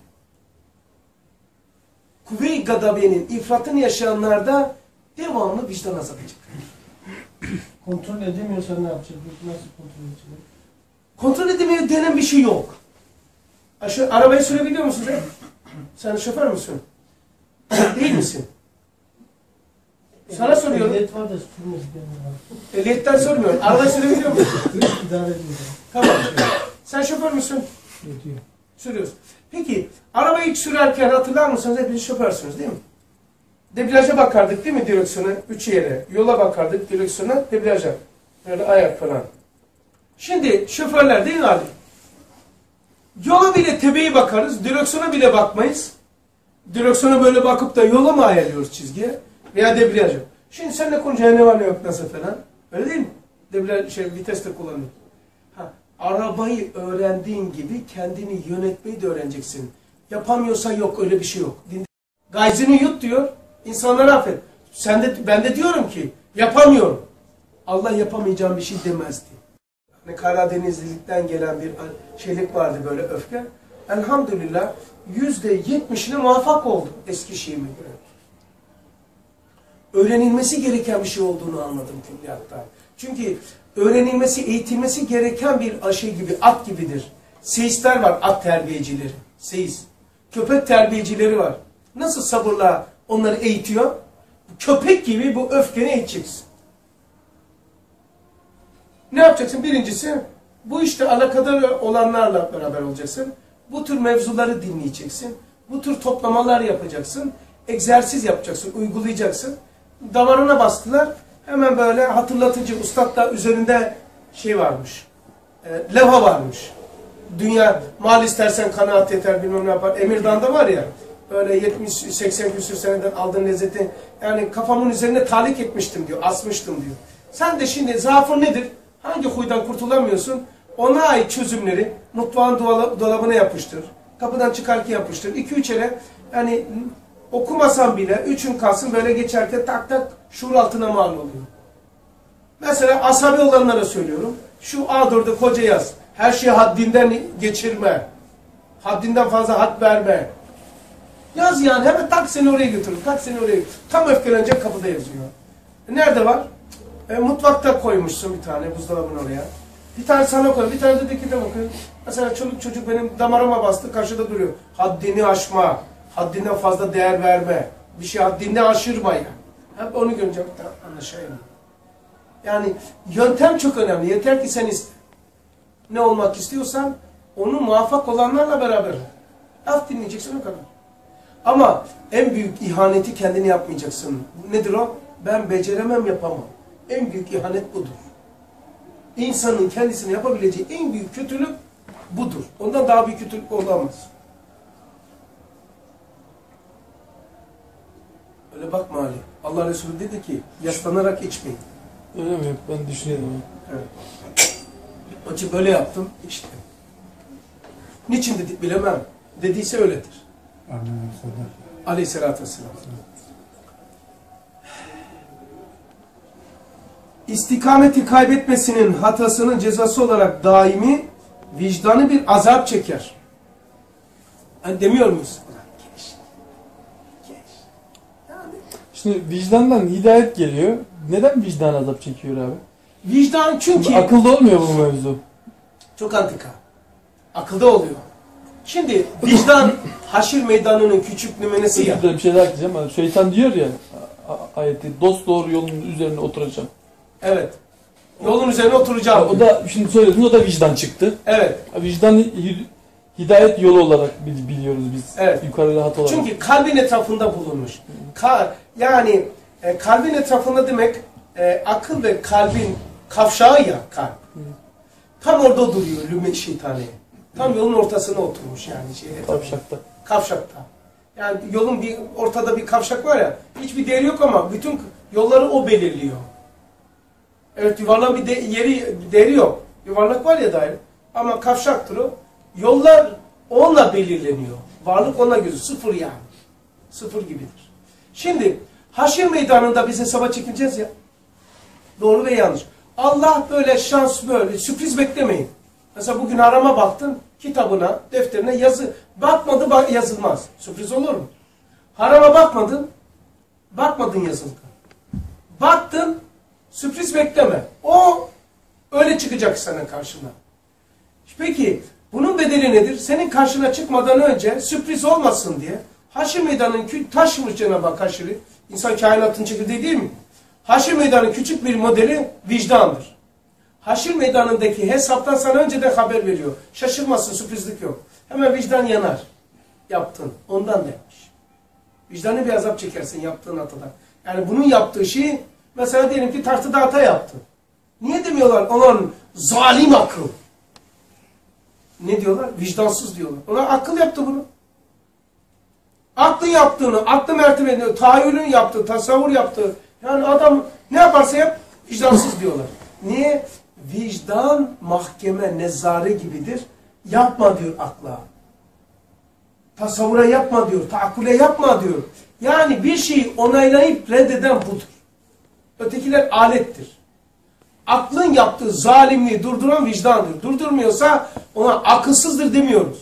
Kuvve-i gadabenin ifratını yaşayanlarda devamlı vicdan azabı çıkar. Kontrol edemiyorsan ne yapacak? Nasıl kontrol edecek? Kontrol edemeye denen bir şey yok. Aşı, arabayı sürebiliyor musun sen? Sen şoför müsün? Değil misin? Sana soruyorum. Ehliyet var da sürmez bir Ehliyetten sormuyorum. Arabayı sürebiliyor musun? İdare ediyor. Tamam. Sen şoför müsün? Ediyor. Sürüyorsun. Peki, arabayı ilk sürerken hatırlar mısınız? Hepiniz şoförsünüz değil mi? Debriyaja bakardık değil mi direksiyona? Üç yere. Yola bakardık direksiyona, debriyaja. Böyle ayak falan. Şimdi şoförler değil mi abi? Yola bile tebeyi bakarız, direksiyona bile bakmayız. Direksiyona böyle bakıp da yola mı ayarlıyoruz çizgiye? Veya debriyaja. Şimdi seninle konuşacağın ne var ne yok nasıl falan. Öyle değil mi? Debriyaj, şey, vites de kullanıyor. Ha, arabayı öğrendiğin gibi kendini yönetmeyi de öğreneceksin. Yapamıyorsan yok, öyle bir şey yok. Gayzini yut diyor, insanları affet. Sen de, ben de diyorum ki yapamıyorum. Allah yapamayacağım bir şey demezdi. Hani Karadenizlilikten gelen bir şeylik vardı böyle öfke. Elhamdülillah yüzde yetmişine muvaffak oldu eski Şii'me göre. Öğrenilmesi gereken bir şey olduğunu anladım külliyatta. Çünkü öğrenilmesi, eğitilmesi gereken bir şey gibi, at gibidir. Seistler var, at terbiyecileri. Seist. Köpek terbiyecileri var. Nasıl sabırla onları eğitiyor? Köpek gibi bu öfkeni eğiteceksin. Ne yapacaksın? Birincisi, bu işte alakadar olanlarla beraber olacaksın. Bu tür mevzuları dinleyeceksin. Bu tür toplamalar yapacaksın. Egzersiz yapacaksın, uygulayacaksın. Damarına bastılar. Hemen böyle hatırlatıcı, ustad da üzerinde şey varmış. E, levha varmış. Dünya mal istersen kanaat yeter bilmem ne yapar. Emirdan'da var ya böyle yetmiş seksen küsür seneden aldığın lezzeti yani kafamın üzerine talik etmiştim diyor. Asmıştım diyor. Sen de şimdi zaafın nedir? Hangi huydan kurtulamıyorsun? Ona ait çözümleri mutfağın dolabına yapıştır. Kapıdan çıkarken yapıştır. iki üç ele yani okumasan bile üçün kalsın böyle geçerken tak tak şuur altına mal oluyor. Mesela asabi olanlara söylüyorum. Şu A dört'e koca yaz. Her şeyi haddinden geçirme. Haddinden fazla had verme. Yaz yani hemen tak seni oraya götürür. Tak seni oraya götürür. Tam öfkelenecek kapıda yazıyor. E nerede var? E, mutfakta koymuşsun bir tane buzdolabını oraya. Bir tane sana koy, bir tane de dikide bakıyor. Mesela çoluk çocuk benim damarıma bastı, karşıda duruyor. Haddini aşma, haddinden fazla değer verme. Bir şey haddinden aşırma ya. Hep onu görünce anlaşayım. Yani yöntem çok önemli. Yeter ki sen iste. Ne olmak istiyorsan onu muvaffak olanlarla beraber ol. Laf dinleyeceksin o kadar. Ama en büyük ihaneti kendini yapmayacaksın. Nedir o? Ben beceremem, yapamam. En büyük ihanet budur. İnsanın kendisine yapabileceği en büyük kötülük budur. Ondan daha büyük kötülük olamaz. Öyle bakma Ali. Allah Resulü dedi ki yaslanarak içmeyin. Öyle mi? Ben düşünüyorum. Evet. Onun için böyle yaptım, içtim. Niçin dedik bilemem. Dediyse öyledir. Aleyhisselatü vesselam. İstikameti kaybetmesinin hatasının cezası olarak daimi vicdanı bir azap çeker. Yani demiyor muyuz? Geç. Geç. Yani. Şimdi vicdandan hidayet geliyor. Neden vicdan azap çekiyor abi? Vicdan çünkü... Şimdi akılda olmuyor bu mevzu. Çok antika. Akılda oluyor. Şimdi vicdan haşir meydanının küçük nümenesi ya. Burada bir şey daha ekleyeceğim. Şeytan diyor ya ayeti, dost doğru yolun üzerine oturacağım. Evet. Yolun üzerine oturacağım. O da şimdi söylediniz, o da vicdan çıktı. Evet. Vicdan hidayet yolu olarak biliyoruz biz. Evet. Yukarı rahat olarak. Çünkü kalbin etrafında bulunmuş. Ka yani e, kalbin etrafında demek e, akıl ve kalbin kavşağı ya kalp. Hı. Tam orada duruyor lüme şeytani. Tam yolun ortasına oturmuş yani. Şey, Kavşakta. Kavşakta. Yani yolun bir ortada bir kavşak var ya, hiçbir değeri yok ama bütün yolları o belirliyor. Evet, yuvarlak bir de, yeri değeri yok. Yuvarlak var ya daire. Ama kavşaktır o. Yollar onunla belirleniyor. Varlık ona göre. Sıfır yani. Sıfır gibidir. Şimdi haşir meydanında biz hesaba çekileceğiz ya. Doğru ve yanlış. Allah böyle şans böyle sürpriz beklemeyin. Mesela bugün harama baktın, kitabına, defterine yazı. Bakmadı yazılmaz. Sürpriz olur mu? Harama bakmadın, bakmadın yazıldı. Baktın, sürpriz bekleme. O öyle çıkacak senin karşına. Peki bunun bedeli nedir? Senin karşına çıkmadan önce sürpriz olmasın diye haşir meydanının taşmış Cenab-ı Hak haşiri. İnsan kainatın çekirdeği değil mi? Haşir meydanının küçük bir modeli vicdandır. Haşir meydanındaki hesaptan sana önceden haber veriyor. Şaşırmasın, sürprizlik yok. Hemen vicdan yanar. Yaptın. Ondan demiş. Vicdanı bir azap çekersin yaptığın hatadan. Yani bunun yaptığı şeyi mesela diyelim ki tartıda hata yaptın. Niye demiyorlar? Olan zalim akıl. Ne diyorlar? Vicdansız diyorlar. Ona akıl yaptı bunu. Aklın yaptığını, aklı mertebeni, tahayyülün yaptığı, tasavvur yaptığı. Yani adam ne yaparsa yap, vicdansız diyorlar. Niye? Vicdan mahkeme, nezare gibidir. Yapma diyor akla. Tasavvura yapma diyor, taakkule yapma diyor. Yani bir şeyi onaylayıp reddeden budur. Ötekiler alettir. Aklın yaptığı zalimliği durduran vicdandır. Durdurmuyorsa ona akılsızdır demiyoruz.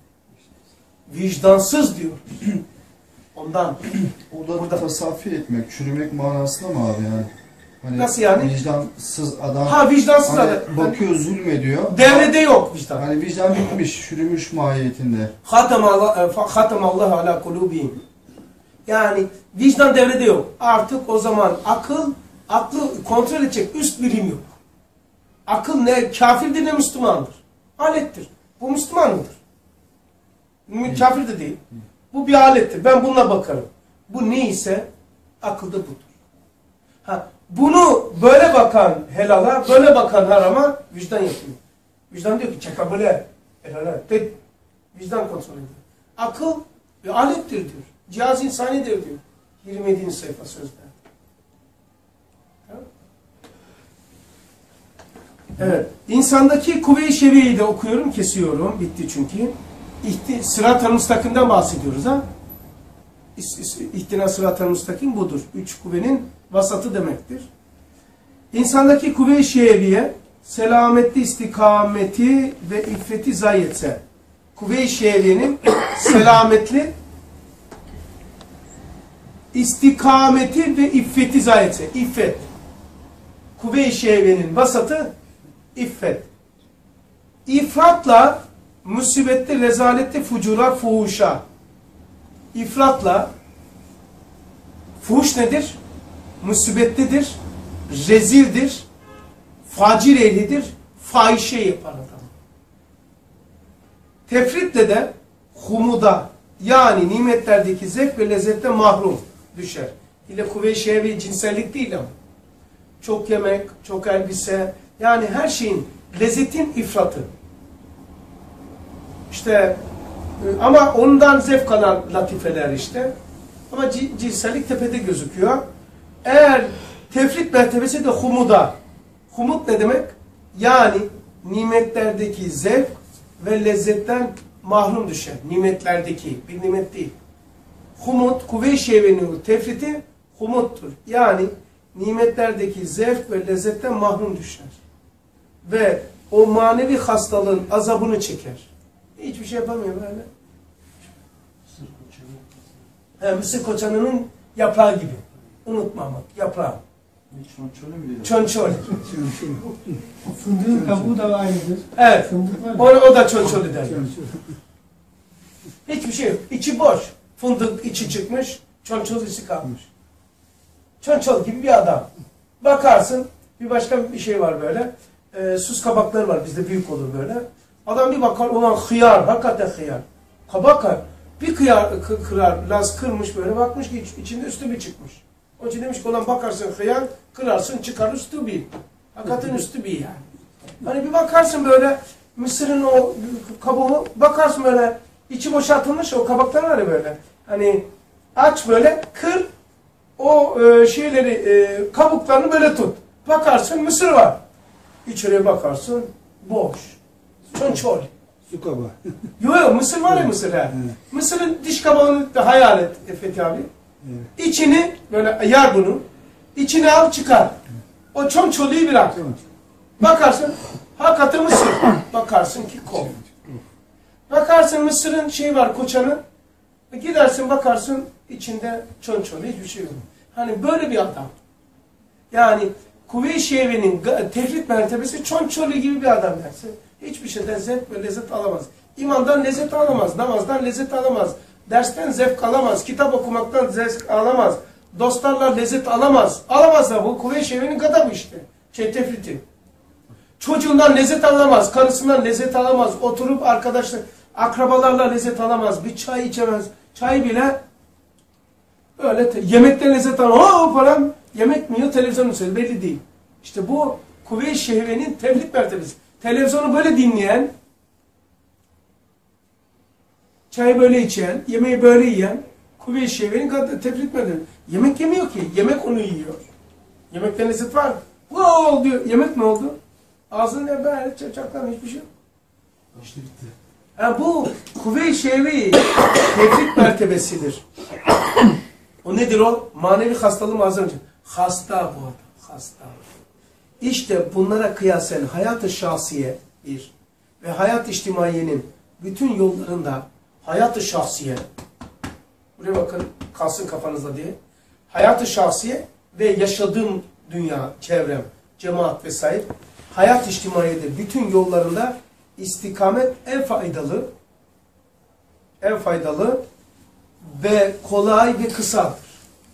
Vicdansız diyoruz. Ondan. Orada burada tasafi etmek, çürümek manasında mı abi yani? Hani nasıl yani? Vicdansız adam. Ha vicdansız hani adam. bakıyor, zulmediyor. Devrede yok vicdan. Hani vicdan bitmiş, çürümüş mahiyetinde. Hatamallahu ala kulubihim. Yani vicdan devrede yok. Artık o zaman akıl, aklı kontrol edecek üst birim yok. Akıl ne kafirdir ne Müslümandır. Alettir. Bu Müslüman mıdır? Kafir de değil. Bu bir alettir. Ben bununla bakarım. Bu neyse akılda budur. Ha, bunu böyle bakan helala, böyle bakan harama vicdan yapıyor. Vicdan diyor ki çeka böyle helala. Vicdan kontrol ediyor. Akıl bir alettir diyor. Cihaz insanidir diyor. yirmi yedinci sayfa sözde. Evet. İnsandaki kuvve-i şeviyeyi de okuyorum, kesiyorum. Bitti çünkü. İhti, sırat-ı müstakimden bahsediyoruz ha. İhtina sırat-ı müstakim budur. Üç kuvvenin vasatı demektir. İnsandaki kuvve-i şeviye selametli istikameti ve iffeti zayi etse. Kuvve-i şeviyenin selametli istikameti ve iffeti zayi etse. İffet. Kuvve-i şeviyenin vasatı iffet. İfratla musibette, rezalette, fucura, fuhuşa. İfratla fuhuş nedir? Musibettedir, rezildir, facir ehlidir, fahişe yapar adam. Tefritle de humuda, yani nimetlerdeki zevk ve lezzette mahrum düşer. İle kuvve-i şehve cinsellik değil ama. Çok yemek, çok elbise, yani her şeyin, lezzetin ifratı. İşte ama ondan zevk alan latifeler işte. Ama cinsellik tepede gözüküyor. Eğer tefrit mertebesi de humuda. Humut ne demek? Yani nimetlerdeki zevk ve lezzetten mahrum düşer. Nimetlerdeki, bir nimet değil. Humut, kuvve-i şehvenin tefriti humuttur. Yani nimetlerdeki zevk ve lezzetten mahrum düşer. Ve o manevi hastalığın azabını çeker. Hiçbir şey yapamıyor böyle. He, mısır koçanının yaprağı gibi. Unutmamak, yaprağı. Çonçolu mu diyor? Çonçol. Fındığın kabuğu da aynıdır. Evet. Fındık var O, ya. o da çonçol der. Hiçbir şey yok. İçi boş. Fındık içi çıkmış, çonçol içi kalmış. Çonçol gibi bir adam. Bakarsın, bir başka bir şey var böyle. E, sus kabakları var, bizde büyük olur böyle. Adam bir bakar, ulan hıyar, hakikaten hıyar. Kabak bir kıyar, kırar, Laz kırmış böyle, bakmış ki iç, içinde üstü bir çıkmış. O için demiş ki ulan bakarsın hıyar, kırarsın çıkar üstü bir. Hakikaten üstü bir yani. Hani bir bakarsın böyle, mısırın o kabuğu, bakarsın böyle, içi boşaltılmış o kabaklar var ya böyle. Hani aç böyle, kır, o e, şeyleri, e, kabuklarını böyle tut. Bakarsın mısır var. İçeriye bakarsın, boş. Çonçol. Su kabağı. Yok yok, mısır var ya mısır ha. Evet. Mısırın diş kabağını da hayal et Fethi abi. Evet. İçini böyle yar bunu. İçini al çıkar. O çonçoluyu bırak. Bakarsın hakikaten mısır. Bakarsın ki kol. Bakarsın mısırın şey var koçanın. Gidersin bakarsın içinde çonçolu hiçbir şey yok. Hani böyle bir adam. Yani kuvve-i şehvenin tefrit mertebesi çonçolu gibi bir adam dersin. Hiçbir şeyden zevk ve lezzet alamaz. İmandan lezzet alamaz. Namazdan lezzet alamaz. Dersten zevk alamaz. Kitap okumaktan zevk alamaz. Dostlarla lezzet alamaz. Alamaz da bu. Kuvve-i şehvenin gadabı işte. Şey tefriti. Çocuğundan lezzet alamaz. Karısından lezzet alamaz. Oturup arkadaşlar, akrabalarla lezzet alamaz. Bir çay içemez. Çay bile öyle yemekten lezzet alamaz. Oo falan. Yemek mi yiyor, televizyon mu söylüyor? Belli değil. İşte bu kuvve-i şehvenin tefrit mertebesi. Televizyonu böyle dinleyen, çayı böyle içen, yemeği böyle yiyen, kuvve-i şehvenin tefrit mertebesi. Yemek yemiyor ki. Yemek onu yiyor. Yemekten lezzet var. Wow diyor. Yemek ne oldu? Ağzında böyle çaçaktan hiçbir şey yok. İşte bitti. Yani bu kuvve-i şehvi tefrit mertebesidir. O nedir o? Manevi hastalığı az önce. Hasta bu adam. Hasta. İşte bunlara kıyasen hayat-ı şahsiye bir ve hayat-ı içtimaiyenin bütün yollarında hayat-ı şahsiye, buraya bakın kalsın kafanızda diye, hayat-ı şahsiye ve yaşadığım dünya, çevrem, cemaat vesaire, hayat-ı içtimaiyede bütün yollarında istikamet en faydalı, en faydalı ve kolay ve kısadır.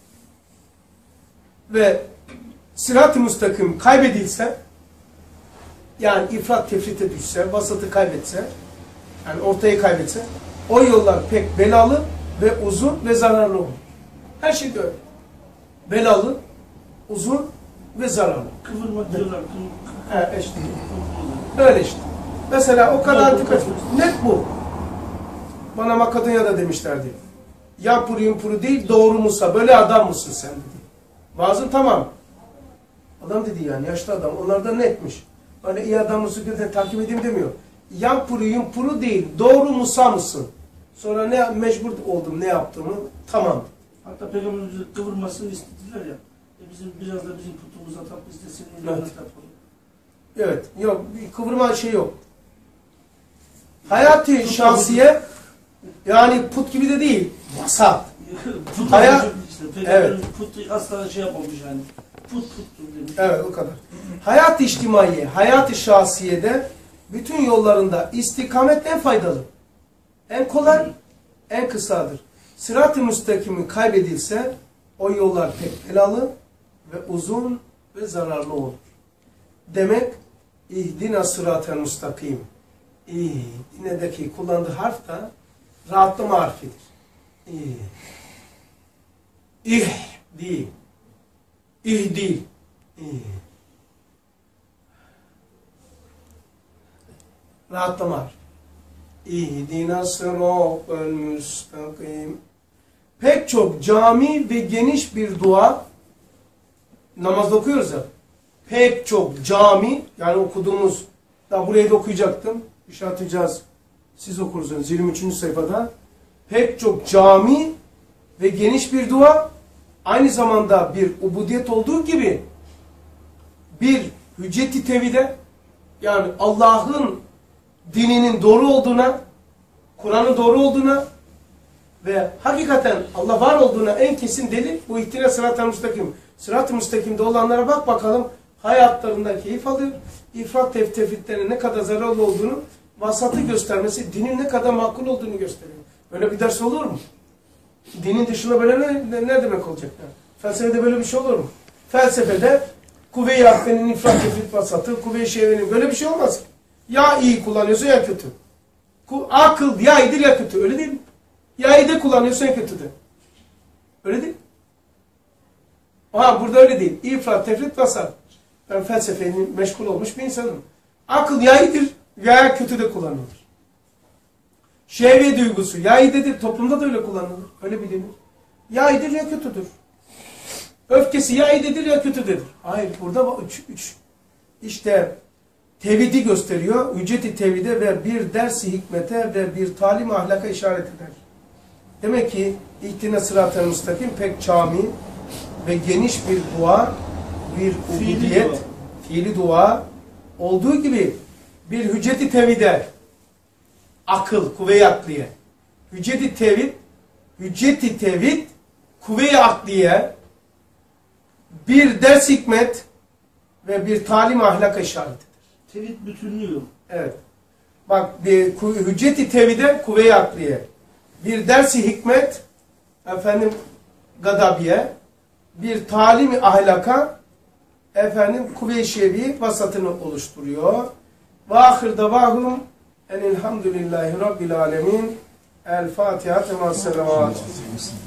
Ve sırat-ı müstakim kaybedilse, yani ifrat tefrite düşse, vasatı kaybetse, yani ortayı kaybetse, o yollar pek belalı ve uzun ve zararlı olur. Her şey de öyle. Belalı, uzun ve zararlı. Kıvırma diyorlar. He işte. Öyle işte. Mesela o kadar dikkat. Net bu. Bana Makedonya'da demişlerdi. Yampuru yumpuru değil, doğru musa, böyle adam mısın sen dedi. Vaazın tamam. Adam dedi yani, yaşlı adam. Onlar da netmiş. Öyle iyi adam mısın diye takip edeyim demiyor. Yampuru yumpuru değil, doğru musa mısın? Sonra ne mecbur oldum, ne yaptığımı tamam. Hatta Peygamberimizin kıvırmasını istediler ya. E bizim biraz da bizim putumuza tap, biz de senin yanına Evet. tapalım. Evet, yok, bir kıvırma şey yok. Hayat-ı şahsiye, yani put gibi de değil, vasat. Put Hayat- olacak işte. Peygamberimiz put asla şey yapmamış yani. Put puttur demiş. Evet, o kadar. Hayat-ı içtimaiye, hayat-ı şahsiyede bütün yollarında istikamet en faydalı. En kolay, en kısadır. Sırat-ı müstakimi kaybedilse o yollar pek belalı ve uzun ve zararlı olur. demek ihdina sıratel mustakim. İhdine'deki kullandığı harf da rahatlama harfidir. İh. İh değil. İh değil. İh. Rahatlama harfi. İhdina sıratel mustakim. Pek çok cami ve geniş bir dua namazda okuyoruz ya. Pek çok cami, yani okuduğumuz, daha burayı da okuyacaktım. İşaretleyeceğiz. Siz okursunuz yirmi üçüncü sayfada. Pek çok cami ve geniş bir dua aynı zamanda bir ubudiyet olduğu gibi bir hüccet-i tevhide, yani Allah'ın dininin doğru olduğuna, Kur'an'ın doğru olduğuna ve hakikaten Allah var olduğuna en kesin delil bu ihtine sırat-ı müstakim. Sırat-ı müstakimde olanlara bak bakalım, hayatlarında keyif alıyor. İfrat tefritlerine ne kadar zararlı olduğunu, vasatı göstermesi, dinin ne kadar makul olduğunu gösteriyor. Böyle bir ders olur mu? Dinin dışında böyle ne, ne, ne demek olacak? Yani? Felsefede böyle bir şey olur mu? Felsefede kuvve-i aklenin ifrat tefrit vasatı, kuvve-i şehvenin böyle bir şey olmaz. Ya iyi kullanıyorsa ya kötü. Akıl ya iyidir ya kötü, öyle değil mi? Ya iyi de kullanıyorsa ya kötü de. Öyle değil mi? Aha, burada öyle değil. İfrat, tefrit, vasat. Ben felsefeyle meşgul olmuş bir insanım. Akıl ya iyidir ya kötü de kullanılır. Şehve duygusu ya iyidir, toplumda da öyle kullanılır. Öyle bilinir. Ya iyidir ya kötüdür. Öfkesi ya iyidir ya kötüdür. Hayır, burada üç, üç. İşte tevhidi gösteriyor. Hüccet-i tevhide ve bir ders-i hikmete ve bir talim ahlaka işaret eder. Demek ki ihtine sırat-ı müstakim pek cami ve geniş bir dua, bir ubudiyet, fiili dua olduğu gibi bir hüccet-i tevhide, akıl, kuvve-i akliye, hüccet-i tevhid, hüccet-i tevhid, kuvve-i akliye, bir ders hikmet ve bir talim ahlaka işaretidir. Tevhid bütünlüğü. Evet. Bak, bir hüccet-i tevhide, kuvve-i akliye, bir ders-i hikmet, efendim gadabiye, bir talim-i ahlaka, efendim kuvve-i şevi vasatını oluşturuyor. Ve ahir davahum enilhamdülillahi rabbil alemin. El Fatiha temas selavat.